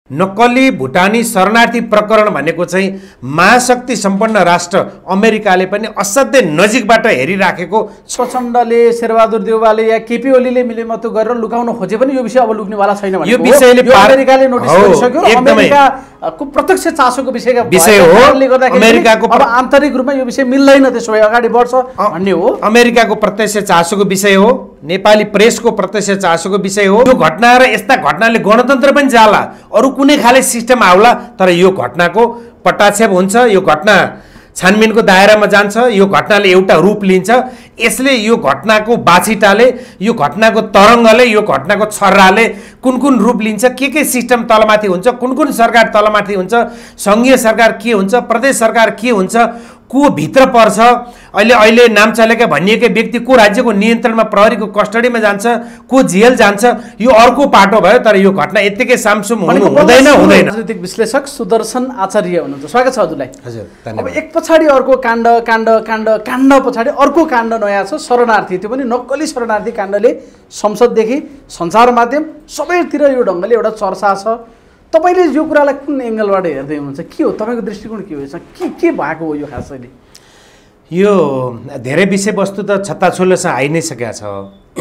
नक्कली भुटानी शरणार्थी प्रकरण भनेको चाहिँ महाशक्ति सम्पन्न राष्ट्र अमेरिकाले पनि असाध्यै नजिकबाट हेरिराखेको प्रचण्डले, शेरबहादुर देउवाले या केपी ओलीले मिलेमतो गरेर लुकाउन खोजे पनि यो विषय अब लुक्नेवाला छैन यो विषयले अमेरिकाले नोटिस गरिसक्यो। अमेरिकाको प्रत्यक्ष चासोको विषय हो। अमेरिकाको अब आन्तरिक रूपमा यो विषय मिल्दैन, त्यसो भए अगाडि बढ्छ भन्ने हो। अमेरिकाको प्रत्यक्ष चासोको विषय हो, नेपाली प्रेसको प्रत्यक्ष चासोको विषय हो। यो घटना र यस्ता घटनाले गणतन्त्र पनि जाला, अरू कुनै खाले सिस्टम आउला, तर यो घटनाको पटाक्षेप हुन्छ, यो घटना छानबिनको दायरामा जान्छ, यो घटनाले एउटा रूप लिन्छ। यसले यो घटनाको बाछिटाले, यो घटनाको तरङ्गले, यो घटनाको छर्राले कुन कुन रूप लिन्छ, के सिस्टम तलमाथि हुन्छ, कुन कुन सरकार तलमाथि हुन्छ, सङ्घीय सरकार के हुन्छ, प्रदेश सरकार के हुन्छ, को भित्र पर्छ, अहिले नाम चलेका भनिएकै व्यक्ति को राज्यको नियन्त्रणमा प्रहरीको कस्टडीमा जान्छ, को जेल जान्छ, यो अर्को पाटो भयो। तर यो घटना यत्तिकै सामसुम हुँदैन। राजनीतिक विश्लेषक सुदर्शन आचार्य हुनुहुन्छ, स्वागत छ हजुरलाई। हजुर, अब एक पछाडि अर्को काण्ड पछाडि अर्को काण्ड नयाँ छ, शरणार्थी, त्यो पनि नक्कली शरणार्थी काण्डले संसददेखि सञ्चार माध्यम सबैतिर यो ढङ्गले एउटा चर्चा छ। तपाईले यो कुरालाई कुन एंगलबाट हेर्दै हुनुहुन्छ? के हो तपाईको दृष्टिकोण, के हो, के भएको हो यो खासैले? यो धेरै विषयवस्तु त छत्ताछोल्लोसँग आइ नै सकेको छ।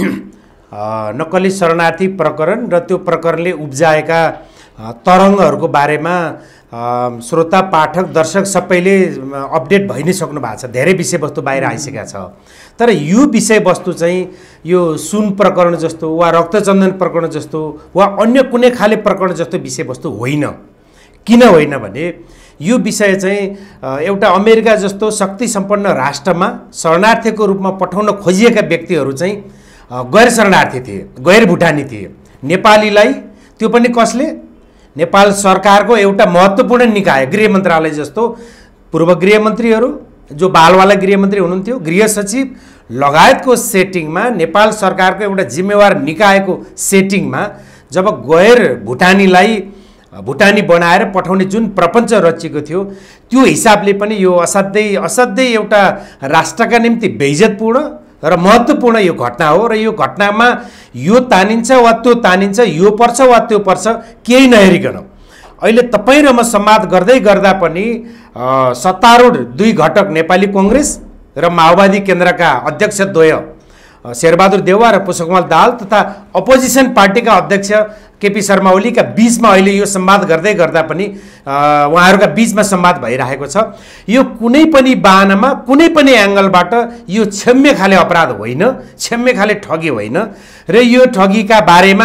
नक्कली शरणार्थी प्रकरण र त्यो प्रकरणले उब्जाएका तरङ्गहरूको बारेमा श्रोता, पाठक, दर्शक सबैले अपडेट भइ नै सक्नु भएको छ। धेरै विषयवस्तु बाहिर आइसकेको छ। तर यो विषयवस्तु चाहिँ यो सुन प्रकरण जस्तो वा रक्तचन्दन प्रकरण जस्तो वा अन्य कुनै खाले प्रकरण जस्तो विषयवस्तु होइन। किन होइन भने यो विषय चाहिँ एउटा अमेरिका जस्तो शक्ति सम्पन्न राष्ट्रमा शरणार्थीको रूपमा पठाउन खोजिएका व्यक्तिहरू चाहिँ गैर शरणार्थी थिए, गैर भुटानी थिए। नेपालीलाई त्यो पनि कसले? नेपाल सरकारको एउटा महत्त्वपूर्ण निकाय, गृह मन्त्रालय जस्तो पूर्व गृहमन्त्रीहरू, जो बालवाला गृहमन्त्री हुनुहुन्थ्यो, गृह सचिव लगायतको सेटिङमा, नेपाल सरकारको एउटा जिम्मेवार निकायको सेटिङमा जब गैर भुटानीलाई भुटानी बनाएर पठाउने जुन प्रपञ्च रचिएको थियो, त्यो हिसाबले पनि यो असाध्यै एउटा राष्ट्रका निम्ति बेइज्जतपूर्ण र महत्त्वपूर्ण यो घटना हो। र यो घटनामा यो तानिन्छ वा त्यो तानिन्छ, यो पर्छ वा त्यो पर्छ, केही नहेरिकन अहिले तपाईँ र म संवाद गर्दै गर्दा पनि सत्तारूढ दुई घटक नेपाली कांग्रेस र माओवादी केन्द्रका अध्यक्षद्वय शेरबहादुर देउवा र पुष्पकमल दाहाल तथा अपोजिसन पार्टीका अध्यक्ष केपी शर्मा ओलीका बीचमा अहिले यो संवाद गर्दै गर्दा पनि उहाँहरूका बीचमा संवाद भइरहेको छ। यो कुनै पनि बाहनामा, कुनै पनि एंगलबाट यो क्षम्य खाले अपराध होइन, क्षम्य खाले ठगी होइन। र यो ठगीका बारेमा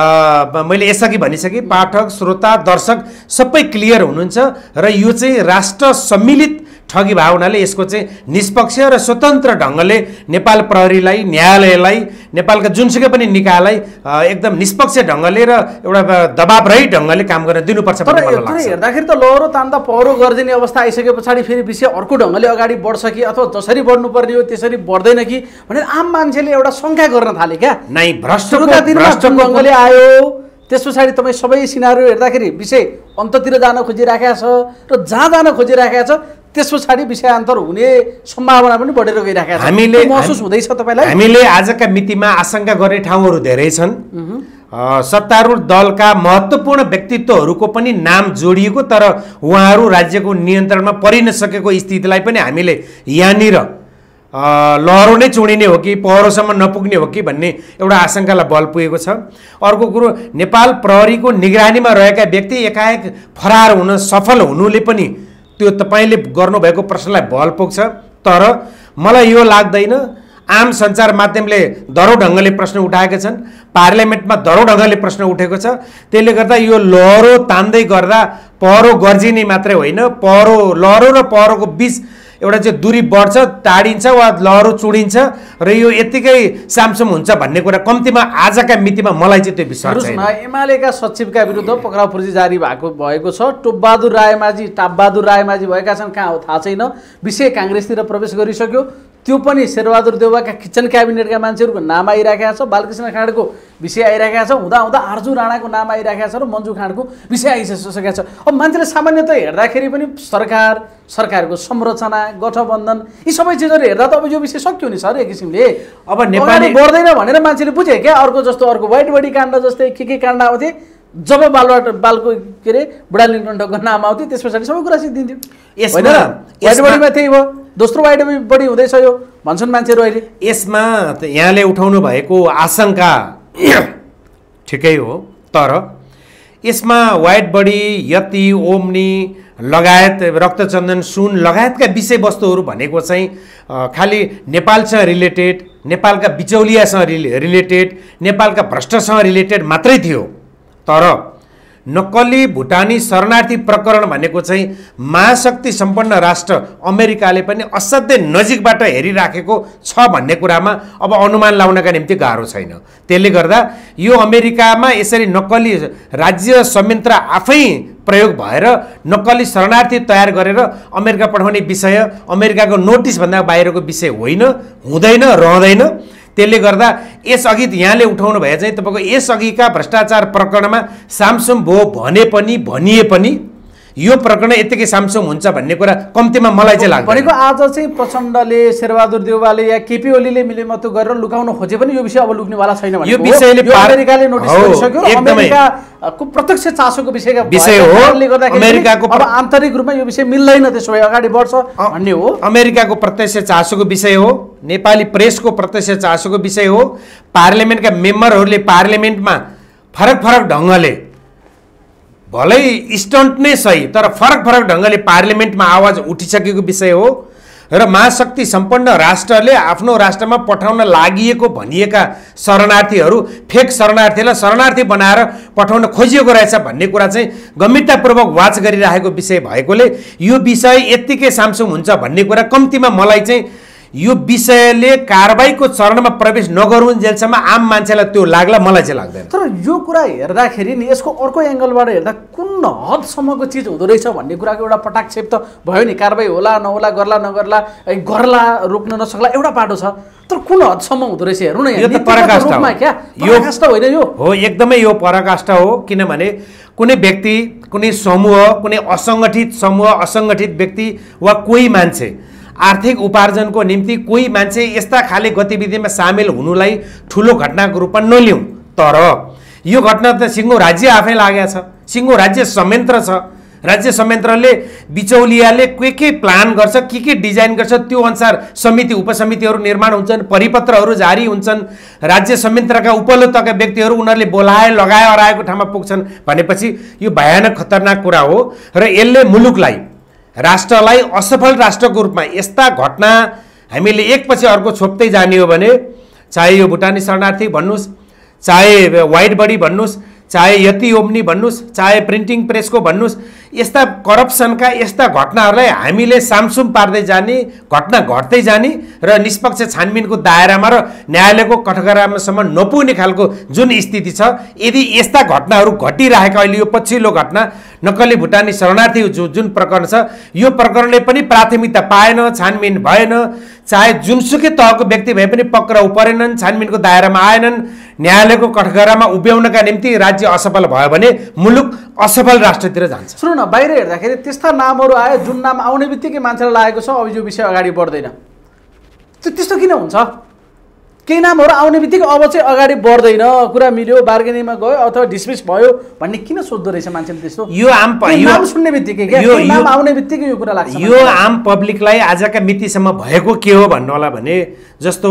मैले यसअघि भनिसकेँ, पाठक, श्रोता, दर्शक सबै क्लियर हुनुहुन्छ। र यो चाहिँ राष्ट्र सम्मिलित ठगी भएको हुनाले यसको चाहिँ निष्पक्ष र स्वतन्त्र ढङ्गले नेपाल प्रहरीलाई, न्यायालयलाई, नेपालका जुनसुकै पनि निकायलाई एकदम निष्पक्ष ढङ्गले र एउटा दबावरहित ढङ्गले काम गर्न दिनुपर्छ भन्ने मलाई लाग्छ। हेर्दाखेरि त लहरो तान्दा पहरो गरिदिने अवस्था आइसके पछाडि फेरि विषय अर्को ढङ्गले अगाडि बढ्छ कि अथवा जसरी बढ्नुपर्ने हो त्यसरी बढ्दैन कि भनेर आम मान्छेले एउटा शङ्का गर्न थाले क्या। नै भ्रष्टको ढङ्गले आयो, त्यस पछाडि तपाईँ सबै सिनारियो हेर्दाखेरि विषय अन्ततिर जान खोजिराखेको छ र जहाँ जान खोजिराखेको छ त्यस पछाडि विषयान्तर हुने सम्भावना पनि बढेर गइराखेको छ। हामीले महसुस हुँदैछ तपाईलाई? हामीले आजका मितिमा आशंका गर्ने ठाउँहरू धेरै छन्। सत्तारूढ दलका महत्त्वपूर्ण व्यक्तित्वहरूको पनि नाम जोडिएको, तर उहाँहरू राज्यको नियन्त्रणमा परिन सकेको स्थितिलाई पनि हामीले यहाँनिर लहरो नै चुडिने हो कि पहरोसम्म नपुग्ने हो कि भन्ने एउटा आशंकालाई बल पुगेको छ। अर्को कुरो, नेपाल प्रहरीको निगरानीमा रहेका व्यक्ति एकाएक फरार हुन सफल हुनुले पनि त्यो तपाईले गर्नुभएको प्रश्नलाई बल पुग्छ। तर मलाई यो लाग्दैन, आम सञ्चार माध्यमले दरो ढङ्गले प्रश्न उठाएका छन्, पार्लियामेन्टमा दरो ढङ्गले प्रश्न उठेको छ। त्यसले गर्दा यो लहरो तान्दै गर्दा पहरो गर्जिने मात्रै होइन, लहरो र पहरोको बीच एउटा चाहिँ दूरी बढ्छ, टाढिन्छ वा लहरो चुडिन्छ र यो यत्तिकै सामसुम हुन्छ भन्ने कुरा कम्तीमा आजका मितिमा मलाई चाहिँ त्यो विश्वास छैन। एमालेका सचिवका विरुद्ध पक्राउ पूर्जी जारी भएको छ। टापबहादुर रायमाझी भएका छन्, कहाँ हो थाहा छैन। विषय काङ्ग्रेसतिर प्रवेश गरिसक्यो, त्यो पनि शेरबहादुर देउवाका किचन क्याबिनेटका मान्छेहरूको नाम आइराखेको छ, बालकृष्ण खाँडको विषय आइराखेको छ, हुँदा आर्जु राणाको नाम आइराखेको छ र मन्जु खाँडको विषय आइसकेको छ। अब मान्छेले सामान्यतः हेर्दाखेरि पनि सरकारको संरचना, गठबन्धन, यी सबै चिजहरू हेर्दा त अब यो विषय सक्यो नि सर एक किसिमले। अब नेपाली बढ्दैन भनेर मान्छेले बुझे क्या, अर्को जस्तो अर्को व्हाइट बडी काण्ड जस्तै के काण्ड आउँथे जब बालको के अरे बुढा नीलकण्ठको नाम आउँथ्यो त्यस पछाडि सबै कुरा सिद्धिन्थ्यो। वाइड बडीमा त्यही भयो, दोस्रो वाइड बडी हुँदैछ यो भन्छन् मान्छेहरू अहिले। यसमा यहाँले उठाउनु भएको आशंका ठिकै हो, तर यसमा वाइड बडी, यति, ओम्नी लगायत रक्तचन्दन सुन लगायतका विषयवस्तुहरू भनेको चाहिँ खालि नेपालसँग रिलेटेड, नेपालका बिचौलियासँग रिलेटेड, नेपालका भ्रष्टसँग रिलेटेड मात्रै थियो। तर नक्कली भुटानी शरणार्थी प्रकरण भनेको चाहिँ महाशक्ति सम्पन्न राष्ट्र अमेरिकाले पनि असाध्यै नजिकबाट हेरिराखेको छ भन्ने कुरामा अब अनुमान लाउनका निम्ति गाह्रो छैन। त्यसले गर्दा यो अमेरिकामा यसरी नक्कली राज्य संयन्त्र आफै प्रयोग भएर नक्कली शरणार्थी तयार गरेर अमेरिका पठाउने विषय अमेरिकाको नोटिसभन्दा बाहिरको विषय होइन, हुँदैन, रहँदैन। त्यसले गर्दा यसअघि यहाँले उठाउनु भए चाहिँ तपाईँको यसअघिका भ्रष्टाचार प्रकरणमा सामसुम भो भने पनि भनिए पनि यो प्रकरण यतिकै सामसुम हुन्छ भन्ने कुरा कम्तीमा मलाई चाहिँ लाग्छ। भनेको आज चाहिँ प्रचण्डले, शेरबहादुर देउवाले या केपी ओलीले मिलेमतो गरेर लुकाउन खोजे पनि यो विषय अब लुक्नेवाला छैन भने यो विषयले अमेरिकाले नोटिस गरिसक्यो। अमेरिकाको प्रत्यक्ष चासोको विषय हो। अमेरिकाको अब आन्तरिक रूपमा यो विषय मिल्दैन, त्यसो भए अगाडि बढ्छ भन्ने हो। अमेरिकाको प्रत्यक्ष चासोको विषय हो, नेपाली प्रेसको प्रत्यक्ष चासोको विषय हो। पार्लियामेन्टका मेम्बरहरूले पार्लियामेन्टमा फरक फरक ढङ्गले, भलै स्टन्ट नै सही तर फरक फरक ढङ्गले पार्लियामेन्टमा आवाज उठिसकेको विषय हो। र महाशक्ति सम्पन्न राष्ट्रले आफ्नो राष्ट्रमा पठाउन लागिएको भनिएका शरणार्थीहरू फेक शरणार्थीलाई शरणार्थी बनाएर पठाउन खोजिएको रहेछ भन्ने कुरा चाहिँ गम्भीरतापूर्वक वाच गरिरहेको विषय भएकोले यो विषय यत्तिकै सामसुम हुन्छ भन्ने कुरा कम्तीमा मलाई चाहिँ यो विषयले कारबाहीको चरणमा प्रवेश नगरुन्जेलसम्म आम मान्छेलाई त्यो लाग्ला, मलाई चाहिँ लाग्दैन। तर यो कुरा हेर्दाखेरि नि यसको अर्को एङ्गलबाट हेर्दा कुन हदसम्मको चिज हुँदो रहेछ भन्ने कुराको एउटा पटाक्षेप त भयो नि। कारबाही होला नहोला, गर्ला नगर्ला, गर्ला रोक्न नसक्ला एउटा पाटो छ, तर कुन हदसम्म हुँदो रहेछ हेर्नु न। यो त पराकाष्ठा होइन, यो हो एकदमै यो पराकाष्ठा हो। किनभने कुनै व्यक्ति, कुनै समूह, कुनै असङ्गठित समूह, असङ्गठित व्यक्ति वा कोही मान्छे आर्थिक उपार्जनको निम्ति कोही मान्छे यस्ता खाले गतिविधिमा सामेल हुनुलाई ठुलो घटनाको रूपमा नलिउँ। तर यो घटना त सिङ्गो राज्य आफै लागेको छ, सिङ्गो राज्य संयन्त्र छ। राज्य संयन्त्रले बिचौलियाले के प्लान गर्छ, के डिजाइन गर्छ, त्यो अनुसार समिति उपसमितिहरू निर्माण हुन्छन्, परिपत्रहरू जारी हुन्छन्। राज्य संयन्त्रका उपलब्धका व्यक्तिहरू उनीहरूले बोलाए लगाए हराएको ठाउँमा पुग्छन् भनेपछि यो भयानक खतरनाक कुरा हो। र यसले मुलुकलाई, राष्ट्रलाई असफल राष्ट्रको रूपमा यस्ता घटना हामीले एकपछि अर्को छोप्दै जाने हो भने, चाहे यो भुटानी शरणार्थी भन्नुहोस्, चाहे वाइड बडी भन्नुहोस्, चाहे यति ओम्नी भन्नुहोस्, चाहे प्रिन्टिङ प्रेसको भन्नुहोस्, यस्ता करप्सनका यस्ता घटनाहरूलाई हामीले सामसुम पार्दै जाने, घटना घट्दै जाने र निष्पक्ष छानबिनको दायरामा र न्यायालयको कठघरामासम्म नपुग्ने खालको जुन स्थिति छ, यदि यस्ता घटनाहरू घटिरहेका अहिले यो पछिल्लो घटना नक्कली भुटानी शरणार्थी जुन प्रकरण छ, यो प्रकरणले पनि प्राथमिकता पाएन, छानबिन भएन। चाहे जुनसुकै तहको व्यक्ति भए पनि पक्राउ परेनन्, छानबिनको दायरामा आएनन्। न्यायालयको कठघरामा उभ्याउनका निम्ति राज्य असफल भयो भने मुलुक असफल राष्ट्रतिर जान्छ। सुन्नु न, बाहिर हेर्दाखेरि त्यस्ता नामहरू आए जुन नाम आउने बित्तिकै मान्छेलाई लागेको छ अब यो विषय अगाडि बढ्दैन। त्यस्तो किन हुन्छ? केही नामहरू आउने बित्तिकै अब चाहिँ अगाडि बढ्दैन, कुरा मिल्यो, बार्गेनिङमा गयो अथवा डिसमिस भयो भन्ने किन सोध्दो रहेछ मान्छेले त्यस्तो? यो नाम सुन्ने बित्तिकै नाम आउने बित्तिकै यो कुरा लाग्छ। यो आम पब्लिकलाई आजका मितिसम्म भएको के हो भन्नु होला भने, जस्तो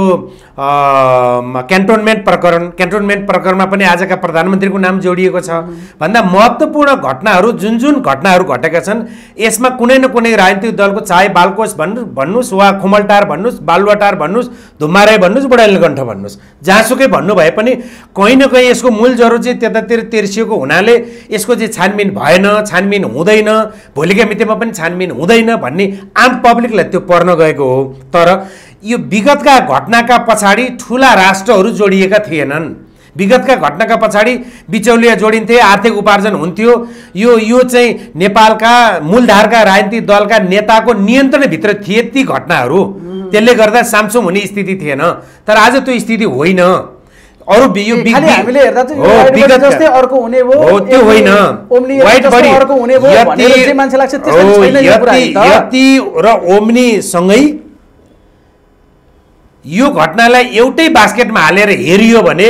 क्यान्टोनमेन्ट प्रकरणमा पनि आजका प्रधानमन्त्रीको नाम जोडिएको छ। भन्दा महत्त्वपूर्ण घटनाहरू जुन घटनाहरू घटेका छन् यसमा कुनै न कुनै राजनीतिक दलको, चाहे बालकोष भन्नुहोस् वा खुमलटार भन्नुहोस्, बालुवाटार भन्नुहोस्, धुम्माराई भन्नुहोस्, बुढानीलकण्ठ भन्नुहोस्, जहाँसुकै भन्नु भए पनि कहीँ न कहीँ यसको मूल जरो चाहिँ त्यतातिर तेर्सिएको हुनाले यसको चाहिँ छानबिन भएन, छानबिन हुँदैन, भोलिका मितिमा पनि छानबिन हुँदैन भन्ने आम पब्लिकलाई त्यो पर्न गएको हो। तर यो विगतका घटनाका पछाडि ठुला राष्ट्रहरू जोडिएका थिएनन्। विगतका घटनाका पछाडि बिचौलिया जोडिन्थे, आर्थिक उपार्जन हुन्थ्यो। यो चाहिँ नेपालका मूलधारका राजनीतिक दलका नेताको नियन्त्रणभित्र थिए ती घटनाहरू। त्यसले गर्दा सामसुम हुने स्थिति थिएन। तर आज त्यो स्थिति होइन। अरु यो हामीले हेर्दा चाहिँ जस्तै अर्को हुने हो, त्यो होइन। वाइड बडी अर्को हुने हो भनेर चाहिँ मान्छे लाग्छ त्यस्तो छैन यो कुरा। यति र ओम्नी सँगै यो घटनालाई एउटै बास्केटमा हालेर हेरियो भने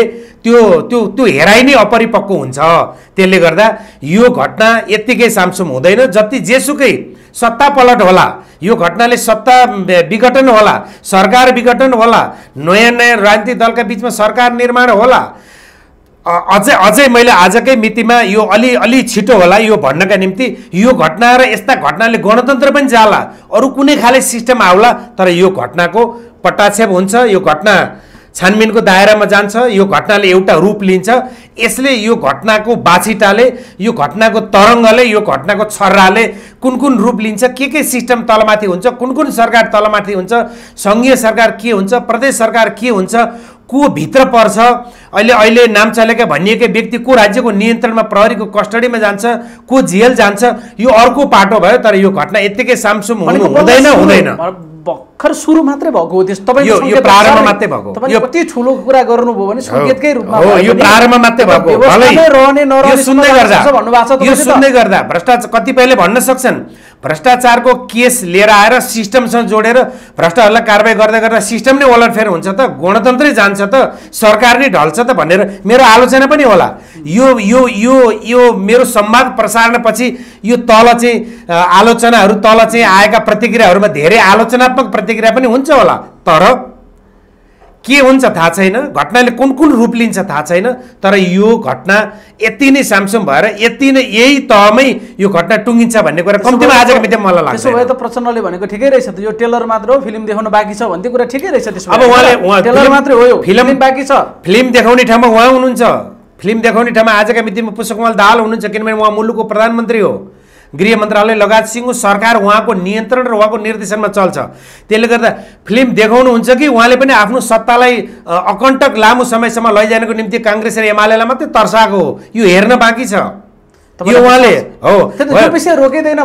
त्यो त्यो त्यो हेराइ नै अपरिपक्व हुन्छ। त्यसले गर्दा यो घटना यत्तिकै सामसुम हुँदैन। जति जेसुकै सत्ता पलट होला, यो घटनाले सत्ता विघटन होला, सरकार विघटन होला, नयाँ नयाँ राजनीतिक दलका बिचमा सरकार निर्माण होला। अझै मैले आजकै मितिमा यो अलि छिटो होला यो भन्नका निम्ति, यो घटना र यस्ता घटनाले गणतन्त्र पनि जाला, अरू कुनै खाले सिस्टम आउला, तर यो घटनाको पटाक्षेप हुन्छ, यो घटना छानबिनको दायरामा जान्छ, यो घटनाले एउटा रूप लिन्छ। यसले यो घटनाको बाछिटाले, यो घटनाको तरङ्गले, यो घटनाको छर्राले कुन रूप लिन्छ, के सिस्टम तलमाथि हुन्छ, कुन सरकार तलमाथि हुन्छ, सङ्घीय सरकार के हुन्छ, प्रदेश सरकार के हुन्छ, को भित्र पर्छ, अहिले नाम चलेका भनिएकै व्यक्ति को राज्यको नियन्त्रणमा प्रहरीको कस्टडीमा जान्छ, को जेल जान्छ, यो अर्को पाटो भयो। तर यो घटना यत्तिकै सामसुम हुँदैन। भर्खर सुरु मात्रै भएको हो त्यस। तपाईँ यो प्रारम्भ मात्रै भएको, यो कति ठुलो कुरा गर्नुभयो भने सङ्केतकै रूपमा हो, यो प्रारम्भ मात्रै भएको। यो सुन्दै गर्दा भ्रष्टाचार कतिपयले भन्न सक्छन् भ्रष्टाचारको केस लिएर आएर सिस्टमसँग जोडेर भ्रष्टहरूलाई कारबाही गर्दा गर्दा सिस्टम नै ओलटफेर हुन्छ त, गणतन्त्रै जान्छ त, सरकार नै ढल्छ त भनेर मेरो आलोचना पनि होला। यो मेरो संवाद प्रसारणपछि यो तल चाहिँ आलोचनाहरू, तल चाहिँ आएका प्रतिक्रियाहरूमा धेरै आलोचनात्मक प्रतिक्रिया पनि हुन्छ होला। तर के हुन्छ थाहा छैन, घटनाले कुन रूप लिन्छ थाहा छैन। तर यो घटना यति नै सामसुम भएर यही तहमै यो घटना टुङ्गिन्छ भन्ने कुरा कम्तीमा आजको मितिमा मलाई लाग्छ। त्यसो भए त प्रचण्डले भनेको ठिकै रहेछ त, यो टेलर मात्र हो, फिल्म देखाउन बाँकी छ भन्ने कुरा ठिकै रहेछ। त्यसो अब उहाँले टेलर मात्रै हो, यो फिल्म बाँकी छ। फिल्म देखाउने ठाउँमा उहाँ हुनुहुन्छ, फिल्म देखाउने ठाउँमा आजका मितिमा पुष्पकमल दाहाल हुनुहुन्छ, किनभने उहाँ मुलुकको प्रधानमन्त्री हो, गृह मन्त्रालय लगायत सिङ्गो सरकार उहाँको नियन्त्रण र उहाँको निर्देशनमा चल्छ। त्यसले गर्दा फिल्म देखाउनुहुन्छ कि उहाँले पनि आफ्नो सत्तालाई अकण्टक लामो समयसम्म लैजानको निम्ति काङ्ग्रेस र एमालेलाई मात्रै तर्साएको हो, यो हेर्न बाँकी छ। यो उहाँले हो रोकिँदैन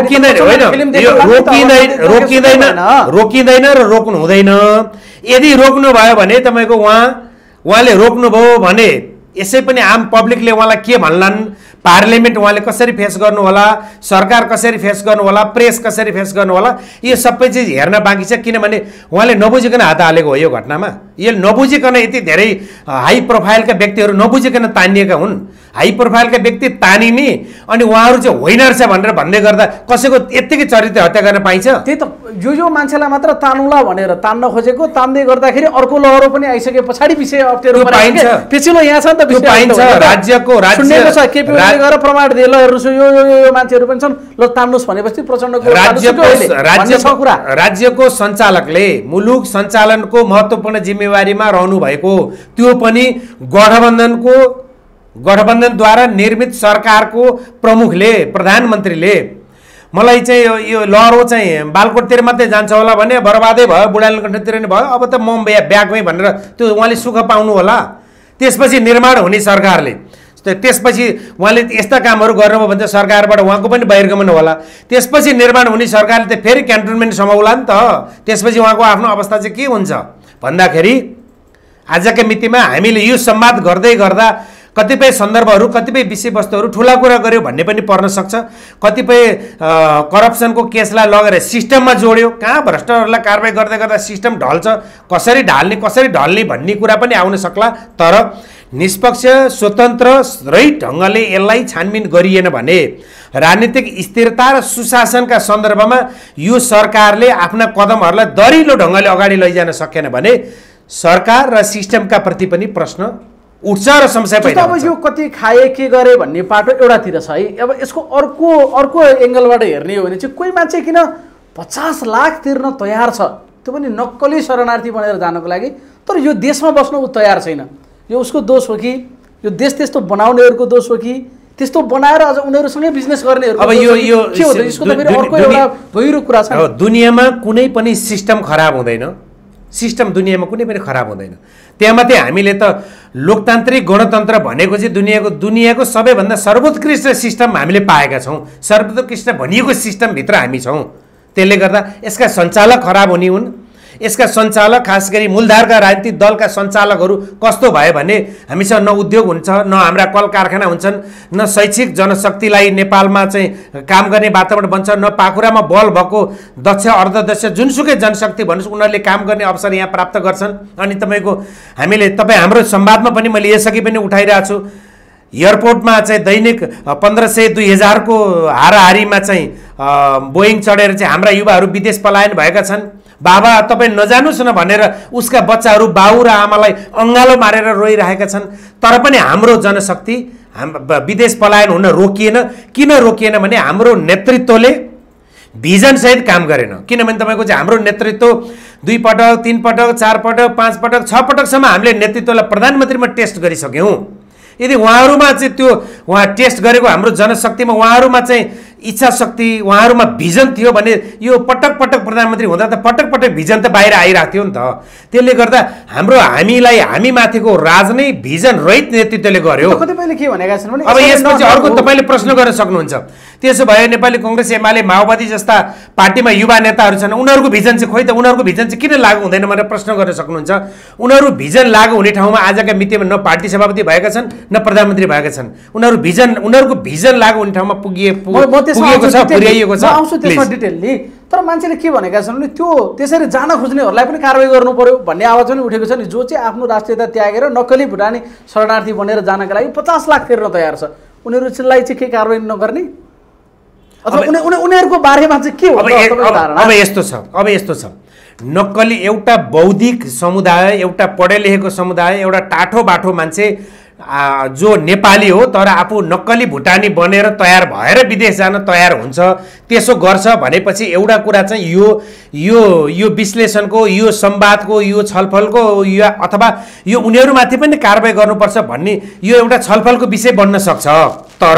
र रोक्नु हुँदैन। यदि रोक्नु भयो भने तपाईँको उहाँले रोक्नुभयो भने यसै पनि आम पब्लिकले उहाँलाई के भन्लान्, पार्लियामेन्ट उहाँले कसरी फेस गर्नु होला, सरकार कसरी फेस गर्नु होला, प्रेस कसरी फेस गर्नु होला, यो सबै चिज हेर्न बाँकी छ। किनभने उहाँले नबुझिकन हात हालेको हो यो घटनामा। यो नबुझिकन यति धेरै हाई प्रोफाइलका व्यक्तिहरू नबुझिकन तानिएका हुन्। हाई प्रोफाइलका व्यक्ति तानिने अनि उहाँहरू चाहिँ होइन रहेछ भनेर भन्दै गर्दा कसैको यत्तिकै चरित्र हत्या गर्न पाइन्छ? त्यही त, जो मान्छेलाई मात्र तानुला भनेर तान्न खोजेको, तान्दै गर्दाखेरि अर्को लहरो पनि आइसके पछाडि विषय अप्ठ्यारो पाइन्छ। पेचिलो यहाँ छ नि त, पाइन्छ। राज्यको गएर प्रमाण दिए, ल हेर्नुहोस् यो मान्छेहरू पनि छन्, ल तान्नुहोस् भनेपछि प्रचण्डको राज्यको सञ्चालकले मुलुक सञ्चालनको महत्त्वपूर्ण जिम्मेवारीमा रहनु भएको, त्यो पनि गठबन्धनद्वारा निर्मित सरकारको प्रमुखले, प्रधानमन्त्रीले मलाई चाहिँ यो लहरो चाहिँ बालकोटतिर मात्रै जान्छ होला भने बर्बादै भयो, बुढालकण्ठतिर नै भयो, अब त म ब्यागमै भनेर त्यो उहाँले सुख पाउनु होला। त्यसपछि निर्माण हुने सरकारले, त्यसपछि उहाँले यस्ता कामहरू गर्नुभयो भने त सरकारबाट उहाँको पनि बहिर्गमन होला। त्यसपछि निर्माण हुने सरकारले त फेरि क्यान्टोनमेन्ट समाउला नि त। त्यसपछि उहाँको आफ्नो अवस्था चाहिँ के हुन्छ भन्दाखेरि आजका मितिमा हामीले यो संवाद गर्दै गर्दा कतिपय सन्दर्भहरू, कतिपय विषयवस्तुहरू ठुला कुरा गर्यो भन्ने पनि पर्न सक्छ। कतिपय करप्सनको केसलाई लगेर सिस्टममा जोड्यो, कहाँ भ्रष्टहरूलाई कारबाही गर्दै गर्दा सिस्टम ढल्छ, कसरी ढल्ने भन्ने कुरा पनि आउन सक्ला। तर निष्पक्ष, स्वतन्त्र, रहित ढङ्गले यसलाई छानबिन गरिएन भने, राजनीतिक स्थिरता र सुशासनका सन्दर्भमा यो सरकारले आफ्ना कदमहरूलाई दरिलो ढङ्गले अगाडि लैजान सकेन भने सरकार र सिस्टमका प्रति पनि प्रश्न उठ्छ र संशय पैदा हुन्छ। अब यो कति खाए के गरे भन्ने पाटो एउटातिर छ है। अब यसको अर्को एङ्गलबाट हेर्ने हो भने चाहिँ कोही मान्छे किन 50 लाख तिर्न तयार छ, त्यो पनि नक्कली शरणार्थी बनेर जानको लागि, तर यो देशमा बस्न ऊ तयार छैन। यो उसको दोष हो कि यो देश त्यस्तो बनाउनेहरूको दोष हो कि त्यस्तो बनाएर अझ उनीहरूसँगै बिजनेस गर्नेहरूको? अब यो के हो त, यसको त फेरि अर्को एउटा गहिरो कुरा छ। दुनियाँमा कुनै पनि सिस्टम खराब हुँदैन, सिस्टम दुनियाँमा कुनै पनि खराब हुँदैन। त्यहाँ मात्रै हामीले त लोकतान्त्रिक गणतन्त्र भनेको चाहिँ दुनियाँको सबैभन्दा सर्वोत्कृष्ट सिस्टम हामीले पाएका छौँ, सर्वोत्कृष्ट भनिएको सिस्टमभित्र हामी छौँ। त्यसले गर्दा यसका सञ्चालक खराब हुने हुन्, यसका सञ्चालक खास गरी मूलधारका राजनीतिक दलका सञ्चालकहरू कस्तो भयो भने हामीसँग न उद्योग हुन्छ, न हाम्रा कल कारखाना हुन्छन्, न शैक्षिक जनशक्तिलाई नेपालमा चाहिँ काम गर्ने वातावरण बन्छ, न पाखुरामा बल भएको दक्ष अर्धदक्ष जुनसुकै जनशक्ति भन्नुहोस् उनीहरूले काम गर्ने अवसर यहाँ प्राप्त गर्छन्। अनि तपाईँ हाम्रो संवादमा पनि मैले यसअघि पनि उठाइरहेको छु, एयरपोर्टमा चाहिँ दैनिक 1500-2000 को हाराहारीमा चाहिँ बोइङ चढेर चाहिँ हाम्रा युवाहरू विदेश पलायन भएका छन्। बाबा तपाईँ नजानुस् न भनेर उसका बच्चाहरू बाउ र आमालाई अङ्गालो मारेर रोइरहेका छन्। तर पनि हाम्रो जनशक्ति विदेश पलायन हुन रोकिएन। किन रोकिएन भने हाम्रो नेतृत्वले भिजनसहित काम गरेन। किनभने तपाईँको चाहिँ हाम्रो नेतृत्व 2 पटक 3 पटक 4 पटक 5 पटक 6 पटकसम्म हामीले नेतृत्वलाई प्रधानमन्त्रीमा टेस्ट गरिसक्यौँ। यदि उहाँहरूमा चाहिँ त्यो टेस्ट गरेको हाम्रो जनशक्तिमा उहाँहरूमा चाहिँ इच्छा शक्ति उहाँहरूमा भिजन थियो भने यो पटक पटक प्रधानमन्त्री हुँदा त पटक पटक भिजन त बाहिर आइरहेको थियो नि त। त्यसले गर्दा हामी माथिको राज नै भिजन रहित नेतृत्वले गर्यो। कतिपयले के भनेका छन् भने अब यसपछि अर्को तपाईँले प्रश्न गर्न सक्नुहुन्छ, त्यसो भए नेपाली कांग्रेस एमाले माओवादी जस्ता पार्टीमा युवा नेताहरू छन्, उनीहरूको भिजन चाहिँ खोइ त उनीहरूको भिजन चाहिँ किन लागू हुँदैन भनेर प्रश्न गर्न सक्नुहुन्छ। उनीहरू भिजन लागू हुने ठाउँमा आजका मितिमा न पार्टी सभापति भएका छन् न प्रधानमन्त्री भएका छन्। उनीहरूको भिजन लागू हुने ठाउँमा पुगिएको छ, पुर्याइएको छ। आउँछु त्यसमा डिटेलली। तर मान्छेले के भनेका छन् भने त्यो त्यसरी जान खोज्नेहरूलाई पनि कारबाही गर्नु पर्यो भन्ने आवाज पनि उठेको छ नि। जो चाहिँ आफ्नो राष्ट्रियता त्यागेर नक्कली भुटानी शरणार्थी बनेर जानका लागि 50 लाख तिर्न तयार छ, उनीहरूलाई चाहिँ के कारबाही नगर्ने अथवा उनीहरूको बारेमा चाहिँ के हो? अब यस्तो छ नक्कली एउटा बौद्धिक समुदाय, एउटा पढे लेखेको समुदाय, एउटा टाठो बाठो मान्छे जो नेपाली हो तर आफू नक्कली भुटानी बनेर तयार भएर विदेश जान तयार हुन्छ, त्यसो गर्छ भनेपछि एउटा कुरा चाहिँ यो विश्लेषणको, यो संवादको, यो छलफलको अथवा यो उनीहरूमाथि पनि कारबाही गर्नुपर्छ भन्ने यो एउटा छलफलको विषय बन्न सक्छ। तर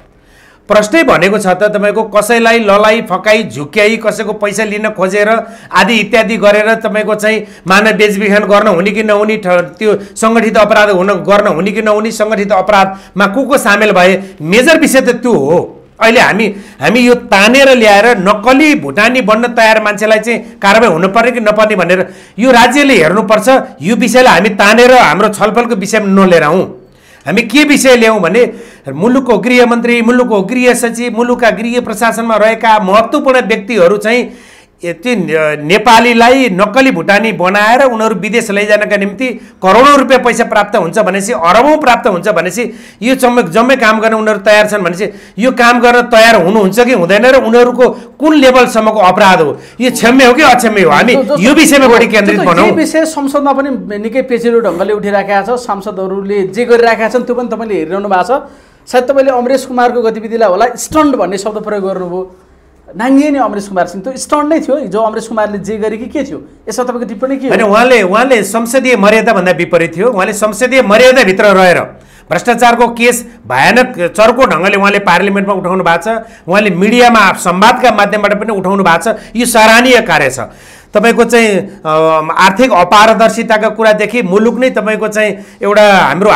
प्रश्नै भनेको छ त तपाईँको कसैलाई ललाई फकाई झुक्याई कसैको पैसा लिन खोजेर आदि इत्यादि गरेर तपाईँको चाहिँ मानव बेचबिखन गर्न हुने कि नहुने, त्यो सङ्गठित अपराध गर्न हुने कि नहुने, सङ्गठित अपराधमा को सामेल भए, मेजर विषय त त्यो हो। अहिले हामी यो तानेर ल्याएर नक्कली भुटानी बन्न तयार मान्छेलाई चाहिँ कारबाही हुनुपर्ने कि नपर्ने भनेर यो राज्यले हेर्नुपर्छ। यो विषयलाई हामी तानेर हाम्रो छलफलको विषयमा नलिएर आउँ। हामी के विषय ल्याउँ भने मुलुकको गृहमन्त्री, मुलुकको गृह सचिव, मुलुकका गृह प्रशासनमा रहेका महत्त्वपूर्ण व्यक्तिहरू चाहिँ त्यो नेपालीलाई नक्कली भुटानी बनाएर उनीहरू विदेश लैजानका निम्ति करोडौँ रुपियाँ पैसा प्राप्त हुन्छ भनेपछि, अरबौँ प्राप्त हुन्छ भनेपछि यो जम्मै काम गर्न उनीहरू तयार छन् भनेपछि यो काम गर्न तयार हुनुहुन्छ कि हुँदैन र उनीहरूको कुन लेभलसम्मको अपराध हो, यो क्षम्य हो कि अक्षम्य हो, हामी यो विषयमा बढी केन्द्रित बनाउँ। यो विषय संसदमा पनि निकै पेचिलो ढङ्गले उठिरहेका छ, सांसदहरूले जे गरिरहेका छन् त्यो पनि तपाईँले हेरिरहनु भएको छ। सायद तपाईँले अमरेश कुमारको गतिविधिलाई होला स्टन्ट भन्ने शब्द प्रयोग गर्नुभयो, नाङ्गिए नि अमरेश कुमार सिंह, त्यो स्टन्ट नै थियो हिजो अमरेश कुमारले जे गरे कि के थियो? यसमा तपाईँको टिप्पणी के हो? होइन, उहाँले संसदीय मर्यादाभन्दा विपरीत थियो। उहाँले संसदीय मर्यादाभित्र रहेर भ्रष्टाचारको केस भयानक चर्को ढङ्गले उहाँले पार्लिमेन्टमा उठाउनु भएको छ, उहाँले मिडियामा संवादका माध्यमबाट पनि उठाउनु भएको छ। यो सराहनीय कार्य छ। तपाईँको चाहिँ आर्थिक अपारदर्शिताका कुरादेखि मुलुक नै तपाईँको चाहिँ एउटा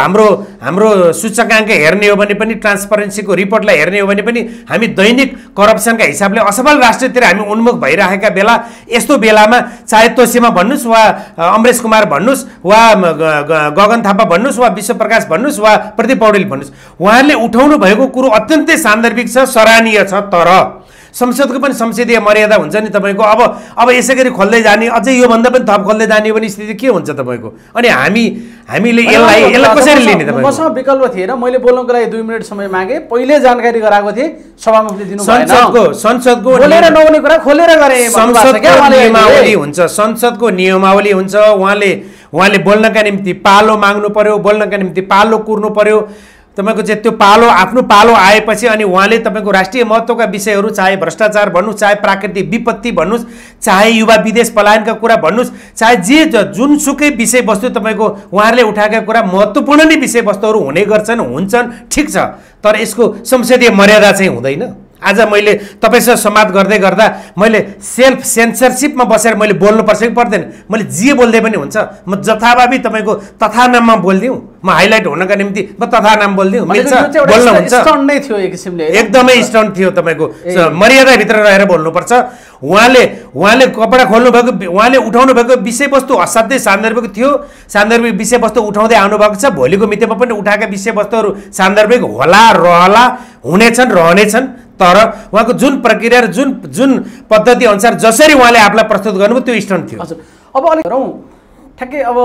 हाम्रो सूचकाङ्क हेर्ने हो भने पनि, ट्रान्सपरेन्सीको रिपोर्टलाई हेर्ने हो भने पनि हामी दैनिक करप्सनका हिसाबले असफल राष्ट्रतिर हामी उन्मुख भइरहेका बेला, यस्तो बेलामा चाहे तोसीमा भन्नुहोस् वा अमरेश कुमार भन्नुहोस् वा गगन थापा भन्नुहोस् वा विश्वप्रकाश भन्नुहोस् वा प्रदीप पौडेल भन्नुहोस्, उहाँहरूले उठाउनु भएको कुरो अत्यन्तै सान्दर्भिक छ, सराहनीय छ। तर संसदको पनि संसदीय मर्यादा हुन्छ नि तपाईँको। अब यसै गरी खोल्दै जाने, अझै योभन्दा पनि थप खोल्दै जाने भने स्थिति के हुन्छ तपाईँको? अनि हामीले यसलाई कसरी लिने? तपाईँ मसँग विकल्प थिएन, मैले बोल्नको लागि 2 मिनट समय मागे, पहिले जानकारी गराएको थिएँ, सभामुखले दिनु भएन। संसदको बोलेर नहुने कुरा खोलेर गरे। संसदको नियमावली हुन्छ। उहाँले बोल्नका निम्ति पालो माग्नु पर्यो, बोल्नका निम्ति पालो कुर्नु पर्यो। तपाईँको चाहिँ त्यो आफ्नो पालो आएपछि अनि उहाँले तपाईँको राष्ट्रिय महत्त्वका विषयहरू, चाहे भ्रष्टाचार भन्नुहोस्, चाहे प्राकृतिक विपत्ति भन्नुहोस्, चाहे युवा विदेश पलायनका कुरा भन्नुहोस्, चाहे जुनसुकै विषयवस्तु तपाईँको उहाँहरूले उठाएका कुरा महत्त्वपूर्ण नै विषयवस्तुहरू हुने गर्छन्, हुन्छन्, ठिक छ। तर यसको संसदीय मर्यादा चाहिँ हुँदैन। आज मैले तपाईँसँग संवाद गर्दै गर्दा मैले सेल्फ सेन्सरसिपमा बसेर मैले बोल्नुपर्छ कि पर्दैन? मैले जे बोल्दै पनि हुन्छ, म जथाभावी तपाईँको तथा नाममा बोलिदिउँ, म हाइलाइट हुनका निम्ति म तथा नाम बोलिदिउँ, मिल्छ, बोल्न हुन्छ। एकदमै स्टन्ट थियो तपाईँको, मर्यादाभित्र रहेर बोल्नुपर्छ। उहाँले कपडा खोल्नु भएको, उहाँले उठाउनु भएको विषयवस्तु असाध्यै सान्दर्भिक थियो, सान्दर्भिक विषयवस्तु उठाउँदै आउनुभएको छ। भोलिको मितिमा पनि उठाएका विषयवस्तुहरू सान्दर्भिक होला, रहला, हुनेछन्, रहनेछन्। तर उहाँको जुन प्रक्रिया र जुन पद्धति अनुसार जसरी उहाँले आफूलाई प्रस्तुत गर्नुभयो त्यो स्टन्ट थियो। हजुर, अब अलिक गरौँ ठ्याक्कै। अब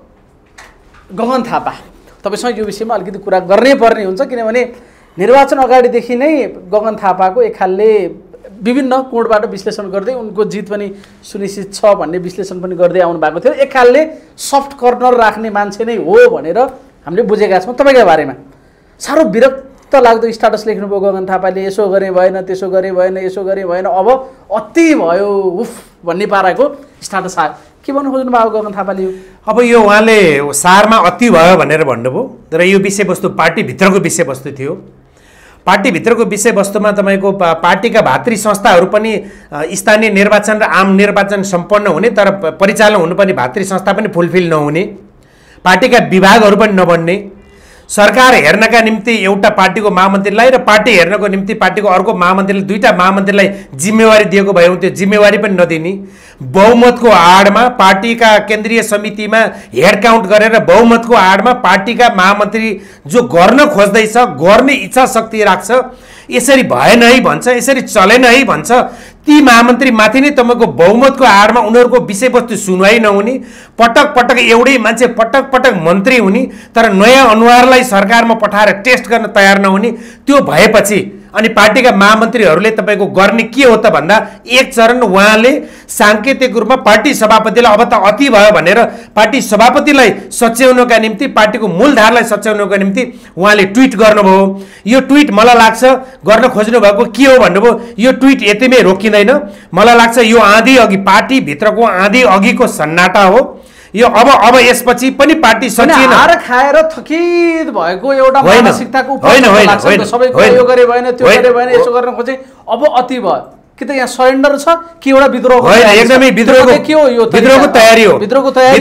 गगन थापा, तपाईँसँग यो विषयमा अलिकति कुरा गर्नै पर्ने हुन्छ, किनभने निर्वाचन अगाडिदेखि नै गगन थापाको एक खालले विभिन्न कोणबाट विश्लेषण गर्दै उनको जित पनि सुनिश्चित छ भन्ने विश्लेषण पनि गर्दै आउनु भएको थियो। एक खालले सफ्ट कर्नर राख्ने मान्छे नै हो भनेर हामीले बुझेका छौँ। तपाईँको बारेमा साह्रो विरक्त लाग्दो स्टाटस लेख्नुभयो गगन थापाले, यसो गरे भएन, त्यसो गरे भएन, यसो गरे भएन, अब अति भयो उफ भन्ने पाराको स्टाटस आयो। के भन्नु खोज्नु भयो गगन थापाले? अब यो उहाँले सारमा अति भयो भनेर भन्नुभयो, तर यो विषयवस्तु पार्टीभित्रको विषयवस्तु थियो। पार्टीभित्रको विषयवस्तुमा तपाईँको पार्टीका भातृ संस्थाहरू पनि स्थानीय निर्वाचन र आम निर्वाचन सम्पन्न हुने, तर परिचालन हुनुपर्ने भातृ संस्था पनि फुलफिल नहुने, पार्टीका विभागहरू पनि नबन्ने, सरकार हेर्नका निम्ति एउटा पार्टीको महामन्त्रीलाई र पार्टी हेर्नको निम्ति पार्टीको अर्को महामन्त्रीले, दुईटा महामन्त्रीलाई जिम्मेवारी दिएको भए त्यो जिम्मेवारी पनि नदिने, बहुमतको आडमा पार्टीका केन्द्रीय समितिमा हेड काउन्ट गरेर बहुमतको आडमा पार्टीका महामन्त्री जो गर्न खोज्दैछ, गर्ने इच्छा शक्ति राख्छ, यसरी भएन है भन्छ, यसरी चलेन है भन्छ, ती महामन्त्री माथि नै तपाईँको बहुमतको आडमा उनीहरूको विषयवस्तु सुनवाई नहुने, पटक पटक एउटै मान्छे पटक पटक मन्त्री हुने, तर नयाँ अनुहारलाई सरकारमा पठाएर टेस्ट गर्न तयार नहुने, त्यो भएपछि अनि पार्टीका महामन्त्रीहरूले तपाईँको गर्ने के हो त भन्दा एक चरण उहाँले साङ्केतिक रूपमा पार्टी सभापतिलाई अब त अति भयो भनेर पार्टी सभापतिलाई सच्याउनका निम्ति, पार्टीको मूलधारलाई सच्याउनका निम्ति उहाँले ट्विट गर्नुभयो। यो ट्विट मलाई लाग्छ गर्न खोज्नु भएको के हो भन्नुभयो, यो ट्विट यतिमै रोकिँदैन। मलाई लाग्छ यो आँधी अघि, पार्टीभित्रको आँधी अघिको सन्नाटा हो यो। अब यसपछि पनि पार्टी सचिन हार खाएर थकित भएको एउटा मानसिकताको सबैको यो गरे भएन, त्यो गरे भएन, यसो गर्न खोजे, अब अति भयो। कि त यहाँ सरेन्डर छ कि एउटा विद्रोह होइन? एकदमै विद्रोहको के हो? यो विद्रोहको तयारी हो, विद्रोहको तयारी।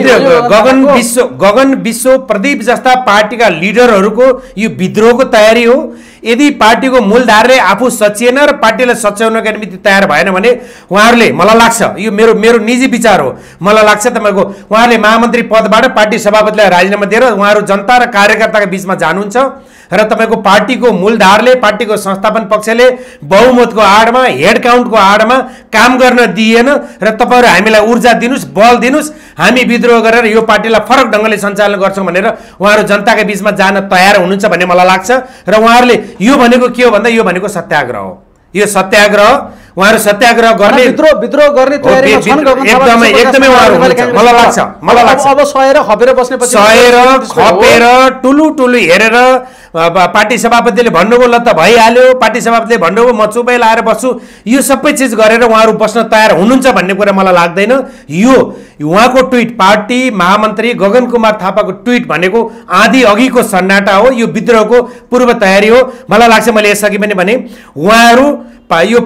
गगन विश्व प्रदीप जस्ता पार्टीका लिडरहरूको यो विद्रोहको तयारी हो। यदि पार्टीको मूलधारले आफू सचिएन र पार्टीलाई सच्याउनका निम्ति तयार भएन भने उहाँहरूले, मलाई लाग्छ, यो मेरो निजी विचार हो, मलाई लाग्छ तपाईँको उहाँहरूले महामन्त्री पदबाट पार्टी सभापतिलाई राजीनामा दिएर उहाँहरू जनता र कार्यकर्ताका बिचमा जानुहुन्छ र तपाईँको पार्टीको मूलधारले, पार्टीको संस्थापन पक्षले बहुमतको आडमा, हेड काउन्टको आडमा काम गर्न दिएन र तपाईँहरू हामीलाई ऊर्जा दिनुहोस्, बल दिनुहोस्, हामी विद्रोह गरेर यो पार्टीलाई फरक ढङ्गले सञ्चालन गर्छौँ भनेर उहाँहरू जनताका बिचमा जान तयार हुनुहुन्छ भन्ने मलाई लाग्छ। र उहाँहरूले यो भनेको के हो भन्दा यो भनेको सत्याग्रह हो। यो सत्याग्रह, उहाँहरू सत्याग्रह गर्ने, विद्रोह गर्ने तयारीमा छन् एकदमै उहाँहरू हुनुहुन्छ मलाई लाग्छ। अब सहेर खपेर बस्नेपछि, सहेर खपेर टुलु हेरेर पार्टी सभापतिले भन्नुभयो ल त भइहाल्यो, पार्टी सभापतिले भन्नुभयो म चुपै लाएर बस्छु, यो सबै चिज गरेर उहाँहरू बस्न तयार हुनुहुन्छ भन्ने कुरा मलाई लाग्दैन। यो उहाँको ट्विट, पार्टी महामन्त्री गगन कुमार थापाको ट्विट भनेको आधी अघिको सन्नाटा हो, यो विद्रोहको पूर्व तयारी हो। मलाई लाग्छ, मैले यसअघि पनि भने, उहाँहरू यो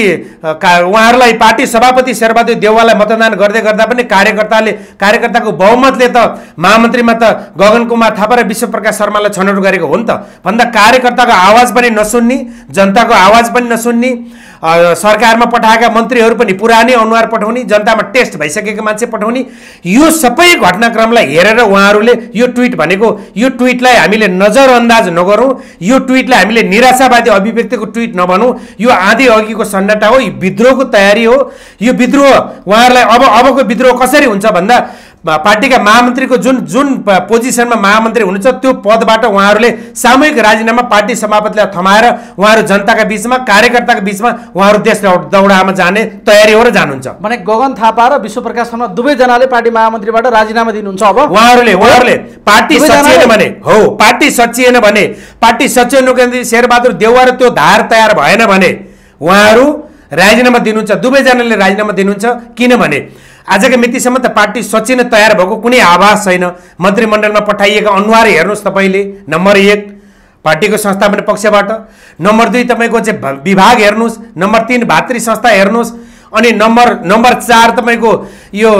उहाँहरूलाई पार्टी सभापति शेरबहादुर देउवालाई मतदान गर्दै गर्दा पनि कार्यकर्ताको बहुमतले त महामन्त्रीमा त गगन कुमार थापा र विश्वप्रकाश शर्मालाई छनौट गरेको हो नि त भन्दा कार्यकर्ताको आवाज पनि नसुन्ने, जनताको आवाज पनि नसुन्ने, सरकारमा पठाएका मन्त्रीहरू पनि पुरानै अनुहार पठाउने, जनतामा टेस्ट भइसकेको मान्छे पठाउने, यो सबै घटनाक्रमलाई हेरेर उहाँहरूले यो ट्विट भनेको, यो ट्विटलाई हामीले नजरअन्दाज नगरौँ, यो ट्विटलाई हामीले निराशावादी अभिव्यक्तिको ट्विट नभनौँ। यो आधी अघिको सन्नाटा हो, यो विद्रोहको तयारी हो। यो विद्रोह उहाँहरूलाई अबको विद्रोह कसरी हुन्छ भन्दा पार्टीका महामन्त्रीको जुन पोजिसनमा महामन्त्री हुनुहुन्छ त्यो पदबाट उहाँहरूले सामूहिक राजीनामा पार्टी सभापतिलाई थमाएर उहाँहरू जनताका बिचमा, कार्यकर्ताका बिचमा उहाँहरू देश दौडामा जाने तयारी हो र जानुहुन्छ भने गगन थापा र विश्वप्रकाश शर्मा दुवैजनाले पार्टी महामन्त्रीबाट राजीनामा दिनुहुन्छ। अब उहाँहरूले पार्टी सचिएन भने हो, पार्टी सचिएन भने, पार्टी सच्याउनुको निम्ति शेरबहादुर देउवा र त्यो धार तयार भएन भने उहाँहरू राजीनामा दिनुहुन्छ, दुवैजनाले राजीनामा दिनुहुन्छ। किनभने आजको मितिसम्म त पार्टी सचिन तयार भएको कुनै आभास छैन। मन्त्रीमण्डलमा पठाइएका अनुहार हेर्नुहोस् तपाईँले, नम्बर 1 पार्टीको संस्थापन पक्षबाट, नम्बर 2 तपाईँको चाहिँ विभाग हेर्नुहोस्, नम्बर 3 भातृ संस्था हेर्नुहोस्, अनि नम्बर 4 तपाईँको यो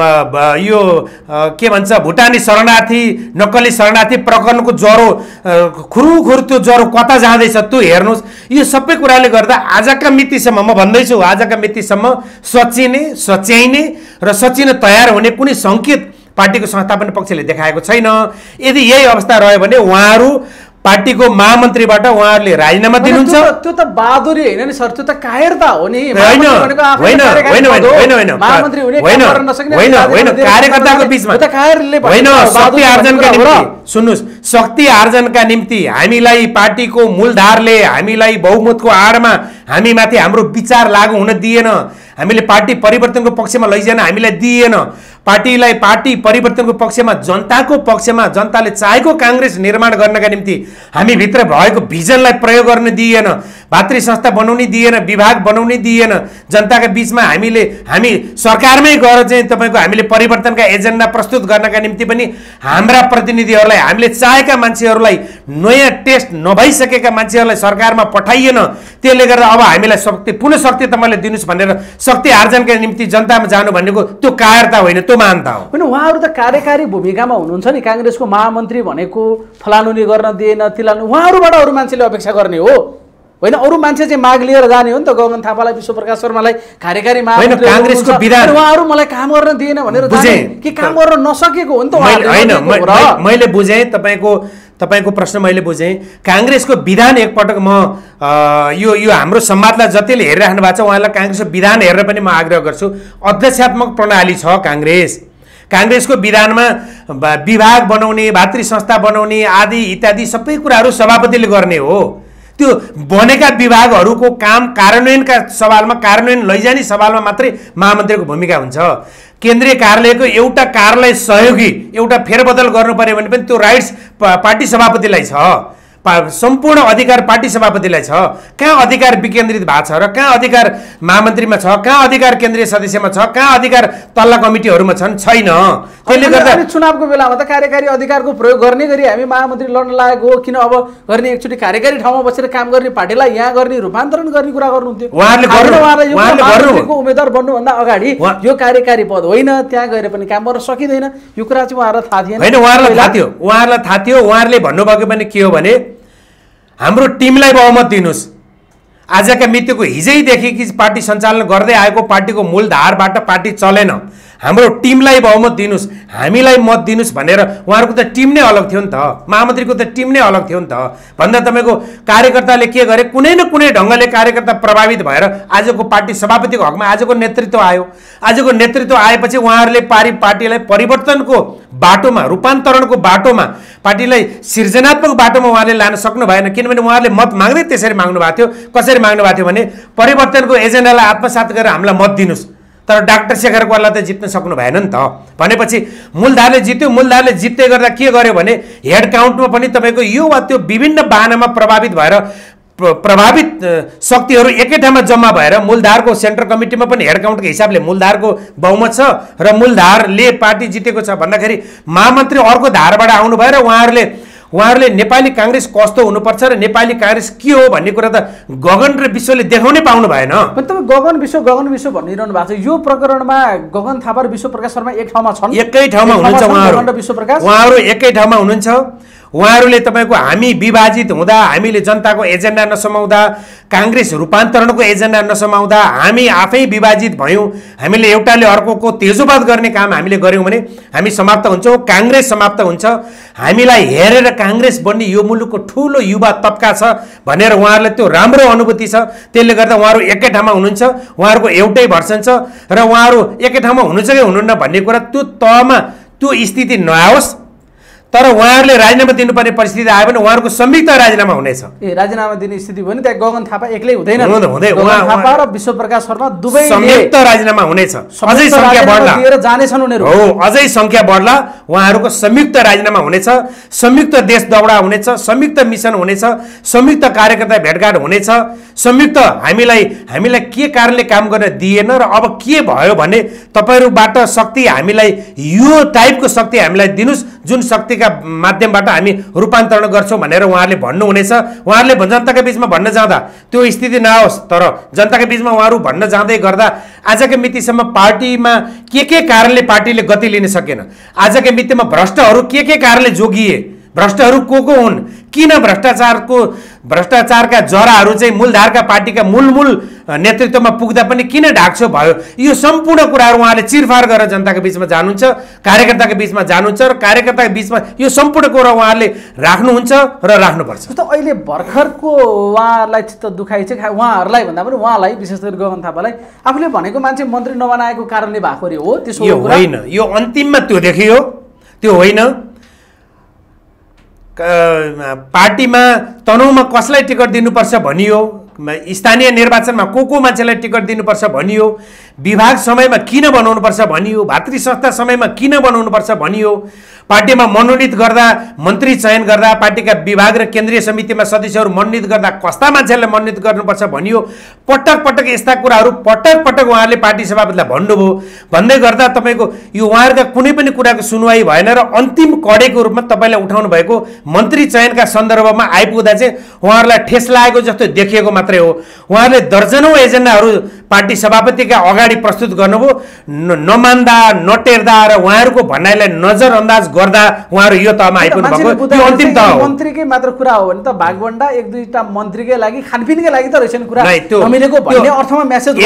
के भन्छ भुटानी शरणार्थी नक्कली शरणार्थी प्रकरणको ज्वरो खुरुखुरु त्यो ज्वरो कता जाँदैछ त्यो हेर्नुहोस्। यो सबै कुराले गर्दा आजका मितिसम्म म भन्दैछु, आजका मितिसम्म सचिने सच्याइने र सचिन तयार हुने कुनै सङ्केत पार्टीको संस्थापन पक्षले देखाएको छैन। यदि यही अवस्था रह्यो भने उहाँहरू पार्टीको महामन्त्रीबाट उहाँहरूले राजीनामा दिनुहुन्छ। त्यो त बहादुरी होइन नि सर, त्यो त कायरता हो नि। कार्यकर्ताको बिचमा शक्ति आर्जनका निम्ति सुन्नुहोस्, शक्ति आर्जनका निम्ति हामीलाई पार्टीको मूलधारले हामीलाई बहुमतको आडमा हामीमाथि हाम्रो विचार लागू हुन दिएन, हामीले पार्टी परिवर्तनको पक्षमा लैजान हामीलाई दिएन, पार्टी परिवर्तनको पक्षमा जनताको पक्षमा जनताले चाहेको काङ्ग्रेस निर्माण गर्नका निम्ति हामी भित्र भएको भिजनलाई प्रयोग गर्न दिएन, भातृ संस्था बनाउनै दिएन, विभाग बनाउनै दिएन, जनताका बिचमा हामी सरकारमै गएर चाहिँ तपाईँको हामीले परिवर्तनका एजेन्डा प्रस्तुत गर्नका निम्ति पनि हाम्रा प्रतिनिधिहरूलाई हामीले चाहेका मान्छेहरूलाई नयाँ टेस्ट नभइसकेका मान्छेहरूलाई सरकारमा पठाइएन। त्यसले गर्दा अब हामीलाई पुनः शक्ति तपाईँले दिनुहोस् भनेर शक्ति आर्जनका निम्ति जनतामा जानु भनेको त्यो कायरता होइन, त्यो मान्ता हो। होइन, उहाँहरू त कार्यकारी भूमिकामा हुनुहुन्छ नि। काङ्ग्रेसको महामन्त्री भनेको फलानुले गर्न दिएन तिलानु, उहाँहरूबाट अरू मान्छेले अपेक्षा गर्ने हो होइन। अरू मान्छे चाहिँ माग लिएर जाने हो नि त, गगन थापालाई विश्वप्रकाश शर्मालाई कार्यकारी महामन्त्री काङ्ग्रेसको विधान उहाँहरू मलाई काम गर्न दिएन भनेर जाने कि काम गर्न नसकेको हो नि त। होइन, मैले बुझेँ तपाईँको प्रश्न मैले बुझेँ। काङ्ग्रेसको विधान एकपटक म यो हाम्रो संवादलाई जतिले हेरिराख्नु भएको छ उहाँलाई काङ्ग्रेसको विधान हेरेर पनि म आग्रह गर्छु। अध्यक्षात्मक प्रणाली छ काङ्ग्रेसको विधानमा विभाग बनाउने, भातृ संस्था बनाउने आदि इत्यादि सबै कुराहरू सभापतिले गर्ने हो। त्यो बनेका विभागहरूको काम कार्यान्वयनका सवालमा कार्यान्वयन लैजाने सवालमा मात्रै महामन्त्रीको भूमिका हुन्छ। केन्द्रीय कार्यालयको एउटा कार्यालय सहयोगी एउटा फेरबदल गर्नु पर्यो भने पनि त्यो राइट्स पार्टी सभापतिलाई छ, सम्पूर्ण अधिकार पार्टी सभापतिलाई छ। कहाँ अधिकार विकेन्द्रित भएको छ र कहाँ अधिकार महामन्त्रीमा छ, कहाँ अधिकार केन्द्रीय सदस्यमा छ, कहाँ अधिकार तल्ला कमिटीहरूमा छन्, छैन। त्यसले गर्दा चुनावको बेलामा त कार्यकारी अधिकारको प्रयोग गर्ने गरी हामी महामन्त्री लड्न लागेको हो। किन अब गर्ने एकचोटि कार्यकारी ठाउँमा बसेर काम गर्ने पार्टीलाई यहाँ गर्ने रूपान्तरण गर्ने कुरा गर्नुहुन्थ्यो। उहाँले उम्मेद्वार बन्नुभन्दा अगाडि यो कार्यकारी पद होइन, त्यहाँ गएर पनि काम गर्न सकिँदैन, यो कुरा चाहिँ उहाँहरूलाई थाहा थिएन। होइन, उहाँहरूलाई थाहा थियो। उहाँहरूले भन्नुभएको पनि के हो भने हाम्रो टिमलाई बहुमत दिनुहोस्। आजका मितिको हिजैदेखि कि पार्टी सञ्चालन गर्दै आएको पार्टीको मूलधारबाट पार्टी चलेन, हाम्रो टिमलाई बहुमत दिनुहोस्, हामीलाई मत दिनुहोस् भनेर उहाँहरूको त टिम नै अलग थियो नि त, महामन्त्रीको त टिम नै अलग थियो नि त। भन्दा तपाईँको कार्यकर्ताले के गरे, कुनै न कुनै ढङ्गले कार्यकर्ता प्रभावित भएर आजको पार्टी सभापतिको हकमा आजको नेतृत्व आयो। आजको नेतृत्व आएपछि उहाँहरूले पार्टीलाई परिवर्तनको बाटोमा, रूपान्तरणको बाटोमा, पार्टीलाई सृजनात्मक बाटोमा उहाँले लान सक्नु भएन। किनभने उहाँहरूले मत माग्दै त्यसरी माग्नु भएको थियो। कसरी माग्नु भएको थियो भने परिवर्तनको एजेन्डालाई आत्मसात गरेर हामीलाई मत दिनुहोस्। तर डाक्टर शेखर कोइराला त जित्न सक्नु भएन नि त। भनेपछि मूलधारले जित्यो। मूलधारले जित्दै गर्दा के गर्यो भने हेड काउन्टमा पनि तपाईँको यो वा त्यो विभिन्न बाहनामा प्रभावित भएर प्रभावित शक्तिहरू एकै ठाउँमा जम्मा भएर मूलधारको सेन्ट्रल कमिटीमा पनि हेड काउन्टको हिसाबले मूलधारको बहुमत छ र मूलधारले पार्टी जितेको छ भन्दाखेरि महामन्त्री अर्को धारबाट आउनु भएर उहाँहरूले नेपाली काङ्ग्रेस कस्तो हुनुपर्छ र नेपाली काङ्ग्रेस के हो भन्ने कुरा त गगन र विश्वले देखाउनै पाउनु भएन। तपाईँ गगन विश्व भनिरहनु भएको छ। यो प्रकरणमा गगन थापा र विश्वप्रकाश शर्मा एक ठाउँमा छन्, एकै ठाउँमा हुनुहुन्छ उहाँहरू एकै ठाउँमा हुनुहुन्छ। उहाँहरूले तपाईँको हामी विभाजित हुँदा, हामीले जनताको एजेन्डा नसमाउँदा, काङ्ग्रेस रूपान्तरणको एजेन्डा नसमाउँदा हामी आफै विभाजित भयौँ। हामीले एउटाले अर्कोको तेजोवाद गर्ने काम हामीले गऱ्यौँ भने हामी समाप्त हुन्छौँ, काङ्ग्रेस समाप्त हुन्छ। हामीलाई हेरेर काङ्ग्रेस बन्ने यो मुलुकको ठुलो युवा तबका छ भनेर उहाँहरूलाई त्यो राम्रो अनुभूति छ। त्यसले गर्दा उहाँहरू एकै ठाउँमा हुनुहुन्छ, उहाँहरूको एउटै भर्सन छ र उहाँहरू एकै ठाउँमा हुनुहुन्छ कि हुनुहुन्न भन्ने कुरा त्यो तहमा त्यो स्थिति नआओस्। तर उहाँहरूले राजीनामा दिनुपर्ने परिस्थिति आयो भने उहाँहरूको संयुक्त राजीनामा हुनेछ। राजीनामा दिने स्थिति भयो नि, त्यहाँ गगन थापा एक्लै हुँदैन, थापा र विश्वप्रकाश शर्मा दुवै संयुक्त राजीनामा हुनेछ। अझै संख्या बढ्ला दिएर जानेछन् उनीहरू। हो, अझै संख्या बढ्ला, उहाँहरूको संयुक्त राजीनामा हुनेछ, संयुक्त देश दौडा हुनेछ, संयुक्त मिसन हुनेछ, संयुक्त कार्यकर्ता भेटघाट हुनेछ, संयुक्त हामीलाई के कारणले काम गर्न दिएन र अब के भयो भने तपाईँहरूबाट शक्ति हामीलाई यो टाइपको शक्ति हामीलाई दिनुहोस् जुन शक्तिका पार्टीका माध्यमबाट हामी रूपान्तरण गर्छौँ भनेर उहाँहरूले भन्नुहुनेछ। उहाँहरूले जनताका बिचमा भन्न जाँदा त्यो स्थिति नहोस्, तर जनताका बिचमा उहाँहरू भन्न जाँदै गर्दा आजका मितिसम्म पार्टीमा के कारणले पार्टीले गति लिन सकेन, आजका मितिमा भ्रष्टहरू के कारणले जोगिए, भ्रष्टहरू को हुन्, किन भ्रष्टाचारका जराहरू चाहिँ मूलधारका पार्टीका मूल नेतृत्वमा पुग्दा पनि किन ढाक्छो भयो, यो सम्पूर्ण कुराहरू उहाँले चिरफार गरेर जनताको बिचमा जानुहुन्छ, कार्यकर्ताको बिचमा जानुहुन्छ र कार्यकर्ताको बिचमा यो सम्पूर्ण कुरा उहाँहरूले राख्नुहुन्छ र राख्नुपर्छ। जस्तो अहिले भर्खरको उहाँलाई चित्त दुखाइ चाहिँ उहाँहरूलाई भन्दा पनि उहाँलाई विशेष गरी गगन थापालाई आफूले भनेको मान्छे मन्त्री नबनाएको कारणले भएको रे हो, त्यसो होइन, यो अन्तिममा त्यो देखियो, त्यो होइन। पार्टीमा तनहुमा कसलाई टिकट दिनुपर्छ भनियो, स्थानीय निर्वाचनमा को मान्छेलाई टिकट दिनुपर्छ भनियो, विभाग समयमा किन बनाउनुपर्छ भनियो, भातृ संस्था समयमा किन बनाउनुपर्छ भनियो, पार्टीमा मनोनित गर्दा मन्त्री चयन गर्दा पार्टीका विभाग र केन्द्रीय समितिमा सदस्यहरू मनोनित गर्दा कस्ता मान्छेलाई मनोनित गर्नुपर्छ भनियो। पटक यस्ता कुराहरू पटक उहाँहरूले पार्टी सभापतिलाई भन्नुभयो। भन्दै गर्दा तपाईँको यो उहाँहरूका कुनै पनि कुराको सुनवाई भएन र अन्तिम कडेको रूपमा तपाईँले उठाउनु भएको मन्त्री चयनका सन्दर्भमा आइपुग्दा चाहिँ उहाँहरूलाई ठेस लागेको जस्तो देखिएको मात्रै हो। उहाँहरूले दर्जनौँ एजेन्डाहरू पार्टी सभापतिका अगाडि प्रस्तुत गर्नुभयो, नमान्दा नटेर्दा र उहाँहरूको भनाइलाई नजरअन्दाज गर्दा उहाँहरू यो तहमा आइपुग्नु भएको, यो अन्तिम तह हो। मन्त्रीकै मात्र कुरा हो भने त भागभण्डा एक दुईटा मन्त्रीकै लागि खानपिनकै लागि त रहेछन् कुरा नमिलेको भन्ने अर्थमा मेसेज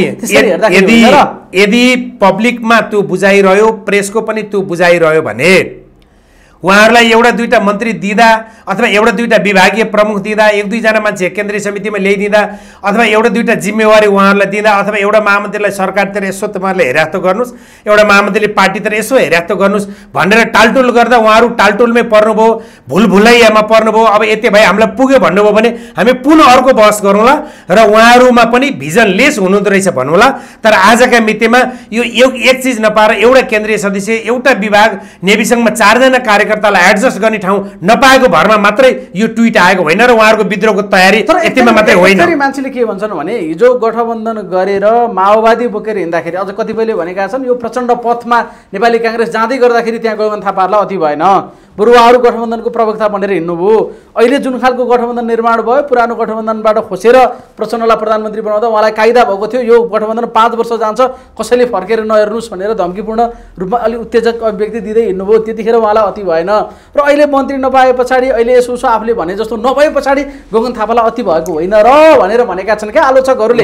यदि पब्लिकमा त्यो बुझाइरह्यो, प्रेसको पनि त्यो बुझाइरह्यो भने उहाँहरूलाई एउटा दुईटा मन्त्री दिँदा अथवा एउटा दुईटा विभागीय प्रमुख दिँदा, एक दुईजना मान्छे केन्द्रीय समितिमा ल्याइदिँदा अथवा एउटा दुईटा जिम्मेवारी उहाँहरूलाई दिँदा अथवा एउटा महामन्त्रीलाई सरकारतिर यसो तपाईँहरूले हेरास्तो गर्नुहोस्, एउटा महामन्त्रीले पार्टीतिर यसो हेरास्तो गर्नुहोस् भनेर टालटुल गर्दा उहाँहरू टालटुलमै पर्नुभयो, भुलभुलैयामा पर्नुभयो। अब यति भाइ हामीलाई पुग्यो भन्नुभयो भने हामी पुनः अर्को बहस गरौँला र उहाँहरूमा पनि भिजनलेस हुनुहुँदो रहेछ भन्नुहोला। तर आजका मितिमा यो एक चिज नपाएर एउटा केन्द्रीय सदस्य, एउटा विभाग, नेविसँगमा 4 जना कार्यकर्तालाई एडजस्ट गर्ने ठाउँ नपाएको भरमा मात्रै यो ट्विट आएको होइन र उहाँहरूको विद्रोहको तयारी यतिमा मात्रै होइन। मान्छेले के भन्छन् भने हिजो गठबन्धन गरेर माओवादी बोकेर हिँड्दाखेरि अझ कतिपयले भनेका छन् यो प्रचण्ड पथमा नेपाली काङ्ग्रेस जाँदै गर्दाखेरि त्यहाँ गगन थापाहरूलाई अति भएन, बरु उहाँहरू गठबन्धनको प्रवक्ता बनेर हिँड्नुभयो। अहिले जुन खालको गठबन्धन निर्माण भयो, पुरानो गठबन्धनबाट खोसेर प्रचण्डलाई प्रधानमन्त्री बनाउँदा उहाँलाई कायदा भएको थियो यो गठबन्धन 5 वर्ष जान्छ, कसैले फर्केर नहेर्नुहोस् भनेर धम्कीपूर्ण रूपमा अलि उत्तेजक अभिव्यक्ति दिँदै हिँड्नुभयो। त्यतिखेर उहाँलाई अति भएन र अहिले मन्त्री नपाए पछाडि अहिले यसो आफूले भने जस्तो नभए पछाडि गगन थापालाई अति भएको होइन र भनेर भनेका छन् क्या आलोचकहरूले।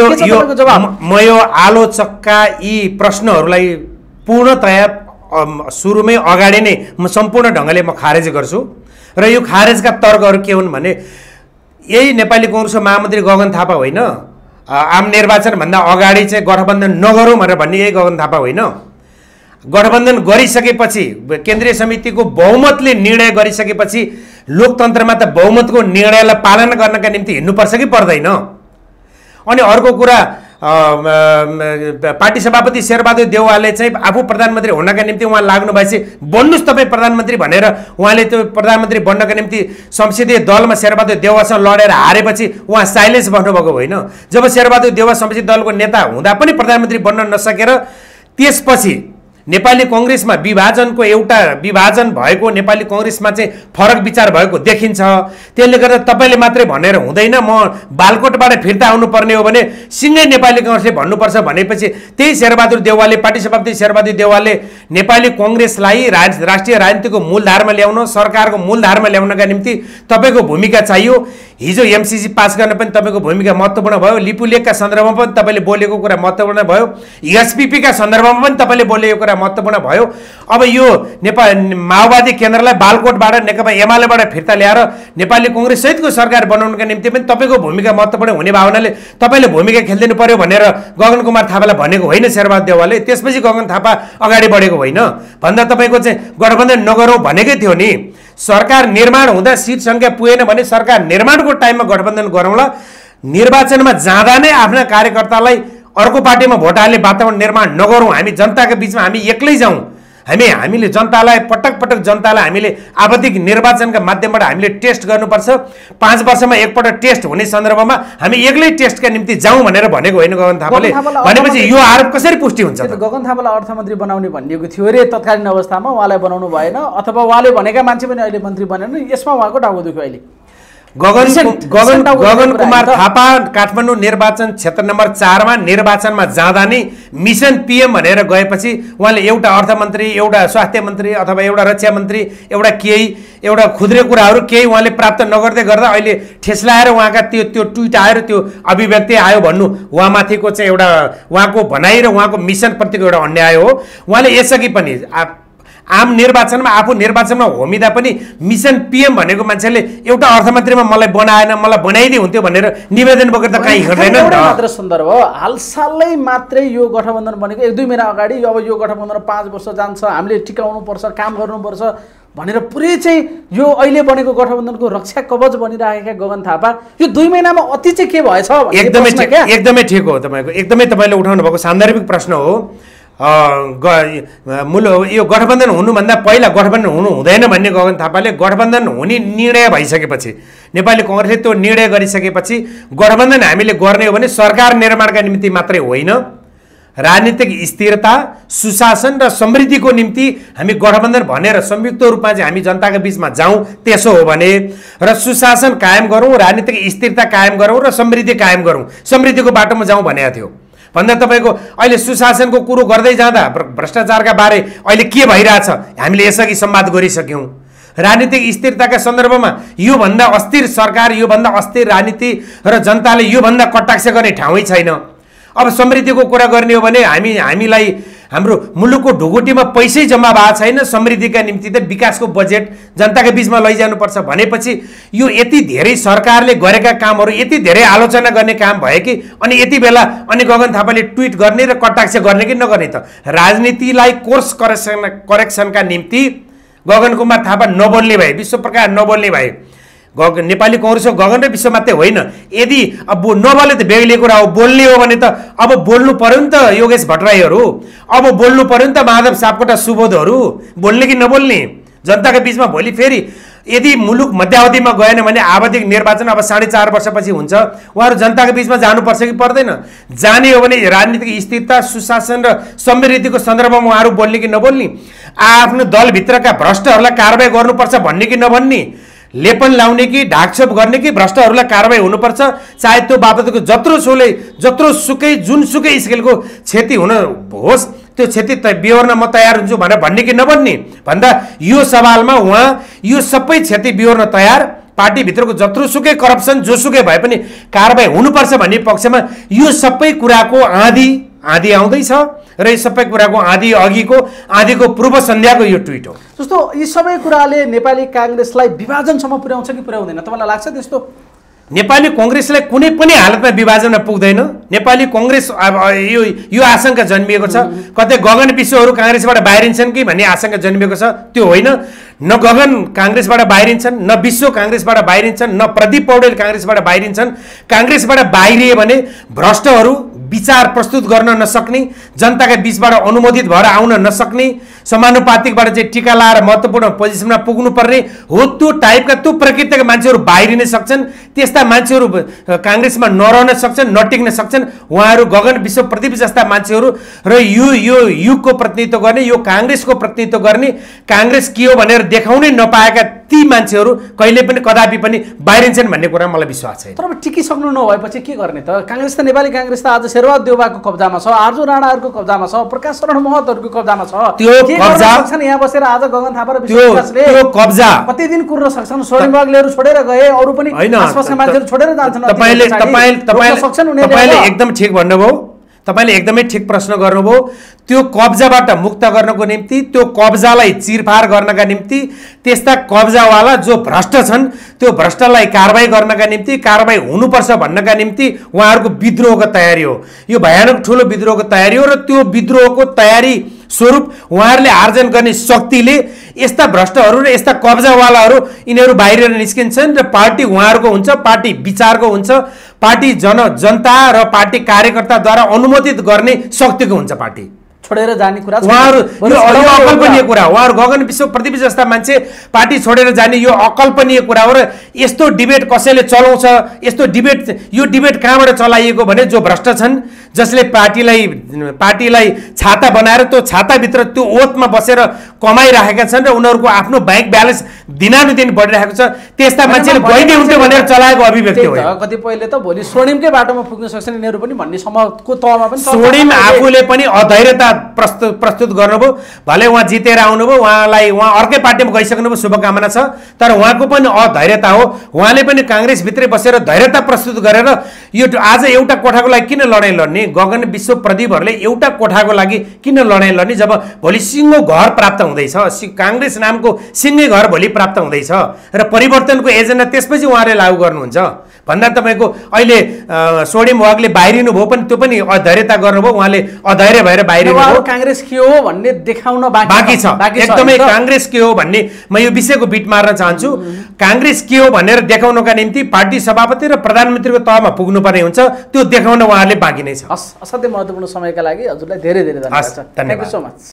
म यो आलोचकका यी प्रश्नहरूलाई पूर्णतया सुरुमै अगाडि नै म सम्पूर्ण ढङ्गले म खारेज गर्छु र यो खारेजका तर्कहरू के हुन् भने यही नेपाली काङ्ग्रेसको महामन्त्री गगन थापा होइन, आम निर्वाचनभन्दा अगाडि चाहिँ गठबन्धन नगरौँ भनेर भन्ने यही गगन थापा होइन। गठबन्धन गरिसकेपछि केन्द्रीय समितिको बहुमतले निर्णय गरिसकेपछि लोकतन्त्रमा त बहुमतको निर्णयलाई पालना गर्नका निम्ति हिँड्नुपर्छ कि पर्दैन। अनि अर्को कुरा पार्टी सभापति शेरबहादुर देउवाले चाहिँ आफू प्रधानमन्त्री हुनका निम्ति उहाँ लाग्नु भएपछि बन्नुहोस् तपाईँ प्रधानमन्त्री भनेर उहाँले त्यो प्रधानमन्त्री बन्नका निम्ति संसदीय दलमा शेरबहादुर देउवासँग लडेर हारेपछि उहाँ साइलेन्स बन्नुभएको होइन। जब शेरबहादुर देउवा संसदीय दलको नेता हुँदा पनि प्रधानमन्त्री बन्न नसकेर त्यसपछि नेपाली काङ्ग्रेसमा विभाजन भएको नेपाली काङ्ग्रेसमा चाहिँ फरक विचार भएको देखिन्छ। त्यसले गर्दा तपाईँले मात्रै भनेर हुँदैन, म बालकोटबाट फिर्ता आउनुपर्ने हो भने सिँगै नेपाली काङ्ग्रेसले भन्नुपर्छ भनेपछि त्यही शेरबहादुर देउवाले, पार्टी सभापति शेरबहादुर देउवाले नेपाली काङ्ग्रेसलाई राष्ट्रिय राजनीतिको मूलधारमा ल्याउन, सरकारको मूलधारमा ल्याउनका निम्ति तपाईँको भूमिका चाहियो। हिजो एमसिसी पास गर्न पनि तपाईँको भूमिका महत्त्वपूर्ण भयो, लिपुलेखका सन्दर्भमा पनि तपाईँले बोलेको कुरा महत्त्वपूर्ण भयो, एसपिपीका सन्दर्भमा पनि तपाईँले बोलेको कुरा महत्त्वपूर्ण भयो। अब यो माओवादी केन्द्रलाई बालकोटबाट नेकपा एमालेबाट फिर्ता ल्याएर नेपाली काङ्ग्रेस सहितको सरकार बनाउनका निम्ति पनि तपाईँको भूमिका महत्त्वपूर्ण हुने भावनाले तपाईँले भूमिका खेलिदिनु पर्यो भनेर गगन कुमार थापालाई भनेको होइन शेरबहादुर देउवाले। त्यसपछि गगन थापा अगाडि बढेको होइन, भन्दा तपाईँको चाहिँ गठबन्धन नगरौँ भनेकै थियो नि। सरकार निर्माण हुँदा सिट सङ्ख्या पुगेन भने सरकार निर्माणको टाइममा गठबन्धन गरौँला, निर्वाचनमा जाँदा नै आफ्ना कार्यकर्तालाई अर्को पार्टीमा भोट हाल्ने वातावरण निर्माण नगरौँ, हामी जनताको बिचमा हामी एक्लै जाउँ, हामीले जनतालाई पटक जनतालाई हामीले आवधिक निर्वाचनका माध्यमबाट हामीले टेस्ट गर्नुपर्छ। 5 वर्षमा एकपटक टेस्ट हुने सन्दर्भमा हामी एक्लै टेस्टका निम्ति जाउँ भनेर भनेको होइन गगन थापाले। भनेपछि यो आरोप कसरी पुष्टि हुन्छ त? गगन थापालाई अर्थमन्त्री बनाउने भनिएको थियो रे तत्कालीन अवस्थामा, उहाँलाई बनाउनु भएन, अथवा उहाँले भनेका मान्छे पनि अहिले मन्त्री बनेन। यसमा उहाँको टाउको दुख्यो अहिले। गगन कुमार थापा काठमाडौँ निर्वाचन क्षेत्र नम्बर 4 मा निर्वाचनमा जाँदा नै मिसन पीएम भनेर गएपछि उहाँले एउटा अर्थमन्त्री, एउटा स्वास्थ्य मन्त्री अथवा एउटा रक्षा मन्त्री, एउटा खुद्रे कुराहरू केही उहाँले प्राप्त नगर्दै गर्दा अहिले ठेस्लाएर उहाँका त्यो ट्विट आएर त्यो अभिव्यक्ति आयो भन्नु उहाँमाथिको चाहिँ एउटा उहाँको भनाइ र उहाँको मिसनप्रतिको एउटा अन्याय हो। उहाँले यसअघि पनि आम निर्वाचनमा आफू निर्वाचनमा होमिँदा पनि मिसन पीएम भनेको मान्छेले एउटा अर्थमन्त्रीमा मलाई बनाएन, मलाई बनाइदिए हुन्थ्यो भनेर निवेदन बोकेर त कहीँ हिँड्दैन नि त। मात्र सन्दर्भ हो, हालसालै मात्रै यो गठबन्धन बनेको 1-2 महिना अगाडि अब यो गठबन्धन 5 वर्ष जान्छ, हामीले टिकाउनु पर्छ, काम गर्नुपर्छ भनेर पुरै चाहिँ यो अहिले बनेको गठबन्धनको रक्षा कवच बनिरहेका गगन थापा यो 2 महिनामा अति चाहिँ के भएछ? एकदमै ठिक हो तपाईको, एकदमै तपाईले उठाउनु भएको सान्दर्भिक प्रश्न हो। यो गठबन्धन हुनुभन्दा पहिला गठबन्धन हुनु हुँदैन भन्ने गगन थापाले गठबन्धन हुने निर्णय भइसकेपछि, नेपाली कांग्रेसले त्यो निर्णय गरिसकेपछि गठबन्धन हामीले गर्ने हो भने सरकार निर्माणका निम्ति मात्रै होइन, राजनीतिक स्थिरता, सुशासन र समृद्धिको निम्ति हामी गठबन्धन भनेर संयुक्त रूपमा चाहिँ हामी जनताका बीचमा जाउँ। त्यसो हो भने र सुशासन कायम गरौँ, राजनीतिक स्थिरता कायम गरौँ र समृद्धि कायम गरौँ, समृद्धिको बाटोमा जाउँ भनेको थियो। भन्दा तपाईको अहिले सुशासनको कुरो गर्दै जाँदा भ्रष्टाचारका बारे अहिले के भइरहेछ हामीले यसअघि संवाद गरिसक्यौँ। राजनीतिक स्थिरताका सन्दर्भमा योभन्दा अस्थिर सरकार, योभन्दा अस्थिर राजनीति र जनताले योभन्दा कटाक्ष गर्ने ठाउँै छैन। अब समृद्धिको कुरा गर्ने हो भने हामीलाई हाम्रो मुलुकको ढुकुटीमा पैसै जम्मा भएको छैन, समृद्धिका निम्ति त विकासको बजेट जनताका बीचमा लैजानुपर्छ भनेपछि यो यति धेरै सरकारले गरेका कामहरू यति धेरै आलोचना गर्ने काम भयो कि अनि यति बेला अनि गगन थापाले ट्विट गर्ने र कटाक्ष गर्ने कि नगर्ने त? राजनीतिलाई कोर्स करेक्सनका निम्ति गगन कुमार थापा नबोल्ने भए, विश्व प्रकाश नबोल्ने भए, नेपाली कांग्रेसको गगन र विश्व मात्रै होइन, यदि अब नबोले त बेग्लै कुरा हो, बोल्ने हो भने त अब बोल्नु पर्यो नि त योगेश भट्टराईहरू, अब बोल्नु पर्यो नि त माधव सापकोटा सुबोधहरू, बोल्ने कि नबोल्ने? जनताका बीचमा भोलि फेरि यदि मुलुक मध्यावधिमा गएन भने आवधिक निर्वाचन अब 4.5 वर्षपछि हुन्छ, उहाँहरू जनताका बीचमा जानुपर्छ कि पर्दैन? जाने हो भने राजनीतिक स्थिरता, सुशासन र समृद्धिको सन्दर्भमा उहाँहरू बोल्ने कि नबोल्ने? आफ्नो दलभित्रका भ्रष्टहरूलाई कारबाही गर्नुपर्छ भन्ने कि नभन्ने? लेपन लाउने कि ढाकछोप गर्ने कि भ्रष्टहरूलाई कारबाही हुनुपर्छ, चाहे त्यो बाबतको जत्रो सुकै जुनसुकै स्केलको क्षति हुन होस्, त्यो क्षति बिहोर्न म तयार हुन्छु भनेर भन्ने कि नभन्ने? भन्दा यो सवालमा उहाँ यो सबै क्षति बिहोर्न तयार, पार्टीभित्रको जत्रोसुकै करप्सन जोसुकै भए पनि कारबाही हुनुपर्छ भन्ने पक्षमा यो सबै कुराको आँधी आउँदैछ र यो सबै कुराको आँधीको पूर्व सन्ध्याको यो ट्विट हो। जस्तो यी सबै कुराले नेपाली कांग्रेसलाई विभाजनसम्म पुर्याउँछ कि पुर्याउँदैन, तपाईँलाई लाग्छ त्यस्तो? नेपाली कांग्रेसलाई कुनै पनि हालतमा विभाजनमा पुग्दैन। नेपाली कांग्रेस यो आशंका जन्मिएको छ, कतै गगन विश्वहरू कांग्रेसबाट बाहिरिन्छन् कि भन्ने आशंका जन्मिएको छ। त्यो होइन, न गगन कांग्रेसबाट बाहिरिन्छन्, न विश्व कांग्रेसबाट बाहिरिन्छन्, न प्रदीप पौडेल कांग्रेसबाट बाहिरिन्छन्। कांग्रेसबाट बाहिरिए भने भ्रष्टहरू विचार प्रस्तुत गर्न नसक्ने, जनताका बीचबाट अनुमोदित भएर आउन नसक्ने, समानुपातिकबाट चाहिँ टीका लाएर महत्त्वपूर्ण पोजिसनमा पुग्नुपर्ने हो, त्यो टाइपका त्यो प्रकृतिका मान्छेहरू बाहिरिन सक्छन्। त्यस्ता मान्छेहरू कांग्रेसमा नरहन सक्छन्, नटिक्न सक्छन्। उहाँहरू गगन विश्व प्रदीप जस्ता मान्छेहरू र यो युगको प्रतिनिधित्व गर्ने, यो कांग्रेसको प्रतिनिधित्व गर्ने, कांग्रेस के हो भनेर देखाउनै नपाएका ती मान्छेहरू कहिले पनि कदापि पनि बाहिरिन्छन् भन्ने कुरा मलाई विश्वास छैन। तर अब टिकिसक्नु नभएपछि के गर्ने त? कांग्रेस त नेपाली कांग्रेस त आज शेरबहादुर देउवाको कब्जामा छ, आर्जु राणाहरूको कब्जामा छ, प्रकाश शरण महतहरूको कब्जामा छ। त्यो कब्जा सक्छन् यहाँ बसेर आज गगन थापा र विश्वासले त्यो कब्जा कति दिन कुर्न सक्छन्? स्वयं बाग्लेहरू छोडेर गए, अरू पनि आसपासका मान्छेहरू छोडेर जान्छन्। तपाईले एकदम ठिक भन्नुभयो, तपाईले एकदमै ठिक प्रश्न गर्नुभयो। त्यो कब्जाबाट मुक्त गर्नको निम्ति, त्यो कब्जालाई चिरफार गर्नका निम्ति, त्यस्ता कब्जावाला जो भ्रष्ट छन् त्यो भ्रष्टलाई कारबाही गर्नका निम्ति, कारबाही हुनुपर्छ भन्नका निम्ति उहाँहरूको विद्रोहको तयारी हो। यो भयानक ठुलो विद्रोहको तयारी हो र त्यो विद्रोहको तयारी स्वरूप उहाँहरूले आर्जन गर्ने शक्तिले यस्ता भ्रष्टहरू र यस्ता कब्जावालाहरू यिनीहरू बाहिर निस्किन्छन् र पार्टी उहाँहरूको हुन्छ, पार्टी विचारको हुन्छ, पार्टी जनता र पार्टी कार्यकर्ताद्वारा अनुमोदित गर्ने शक्तिको हुन्छ पार्टी। छोडेर जाने कुरा उहाँहरू यो अकल्पनीय कुरा हो। उहाँहरू गगन विश्व प्रदीप जस्ता मान्छे पार्टी छोडेर जाने यो अकल्पनीय कुरा हो। र यस्तो डिबेट कसैले चलाउँछ, यस्तो यो डिबेट कहाँबाट चलाइएको भने जो भ्रष्ट छन्, जसले पार्टीलाई छाता बनाएर त्यो छाताभित्र त्यो ओतमा बसेर कमाइरहेका छन् र उनीहरूको आफ्नो ब्याङ्क ब्यालेन्स दिनानुदिन बढिरहेको छ, त्यस्ता मान्छेले गइदिए हुन्थ्यो भनेर चलाएको अभिव्यक्ति हो। कतिपयले त भोलि स्वर्णिमकै बाटोमा पुग्न सक्छन् यिनीहरू पनि भन्ने सम्मको तहमा पनि स्वर्णिम आफूले पनि अधैर्यता प्रस्तुत गर्नुभयो। भले उहाँ जितेर आउनुभयो, उहाँ अर्कै पार्टीमा गइसक्नुभयो, शुभकामना छ, तर उहाँको पनि अधैर्यता हो। उहाँले पनि काङ्ग्रेसभित्रै बसेर धैर्यता प्रस्तुत गरेर यो आज एउटा कोठाको लागि किन लडाइँ लड्ने, गगन विश्व प्रदीपहरूले एउटा कोठाको लागि किन लडाइँ लड्ने, जब भोलि सिङ्गो घर प्राप्त हुँदैछ, काङ्ग्रेस नामको सिङ्गै घर भोलि प्राप्त हुँदैछ र परिवर्तनको एजेन्डा त्यसपछि उहाँले लागू गर्नुहुन्छ भन्दा तपाईँको अहिले स्वर्णिम वागले बाहिरिनु भयो पनि त्यो पनि अधैर्यता गर्नुभयो। उहाँले अधैर्य भएर बाहिरिनु भयो। काङ्ग्रेस के हो भन्ने देखाउन बाँकी छ। एकदमै काङ्ग्रेस के हो भन्ने म यो विषयको बिट मार्न चाहन्छु। काङ्ग्रेस के हो भनेर देखाउनका निम्ति पार्टी सभापति र प्रधानमन्त्रीको तहमा पुग्नुपर्ने हुन्छ, त्यो देखाउन उहाँहरूले बाँकी नै छ। असाध्यै महत्त्वपूर्ण समयका लागि हजुरलाई धेरै धेरै धन्यवाद। Thank you so much.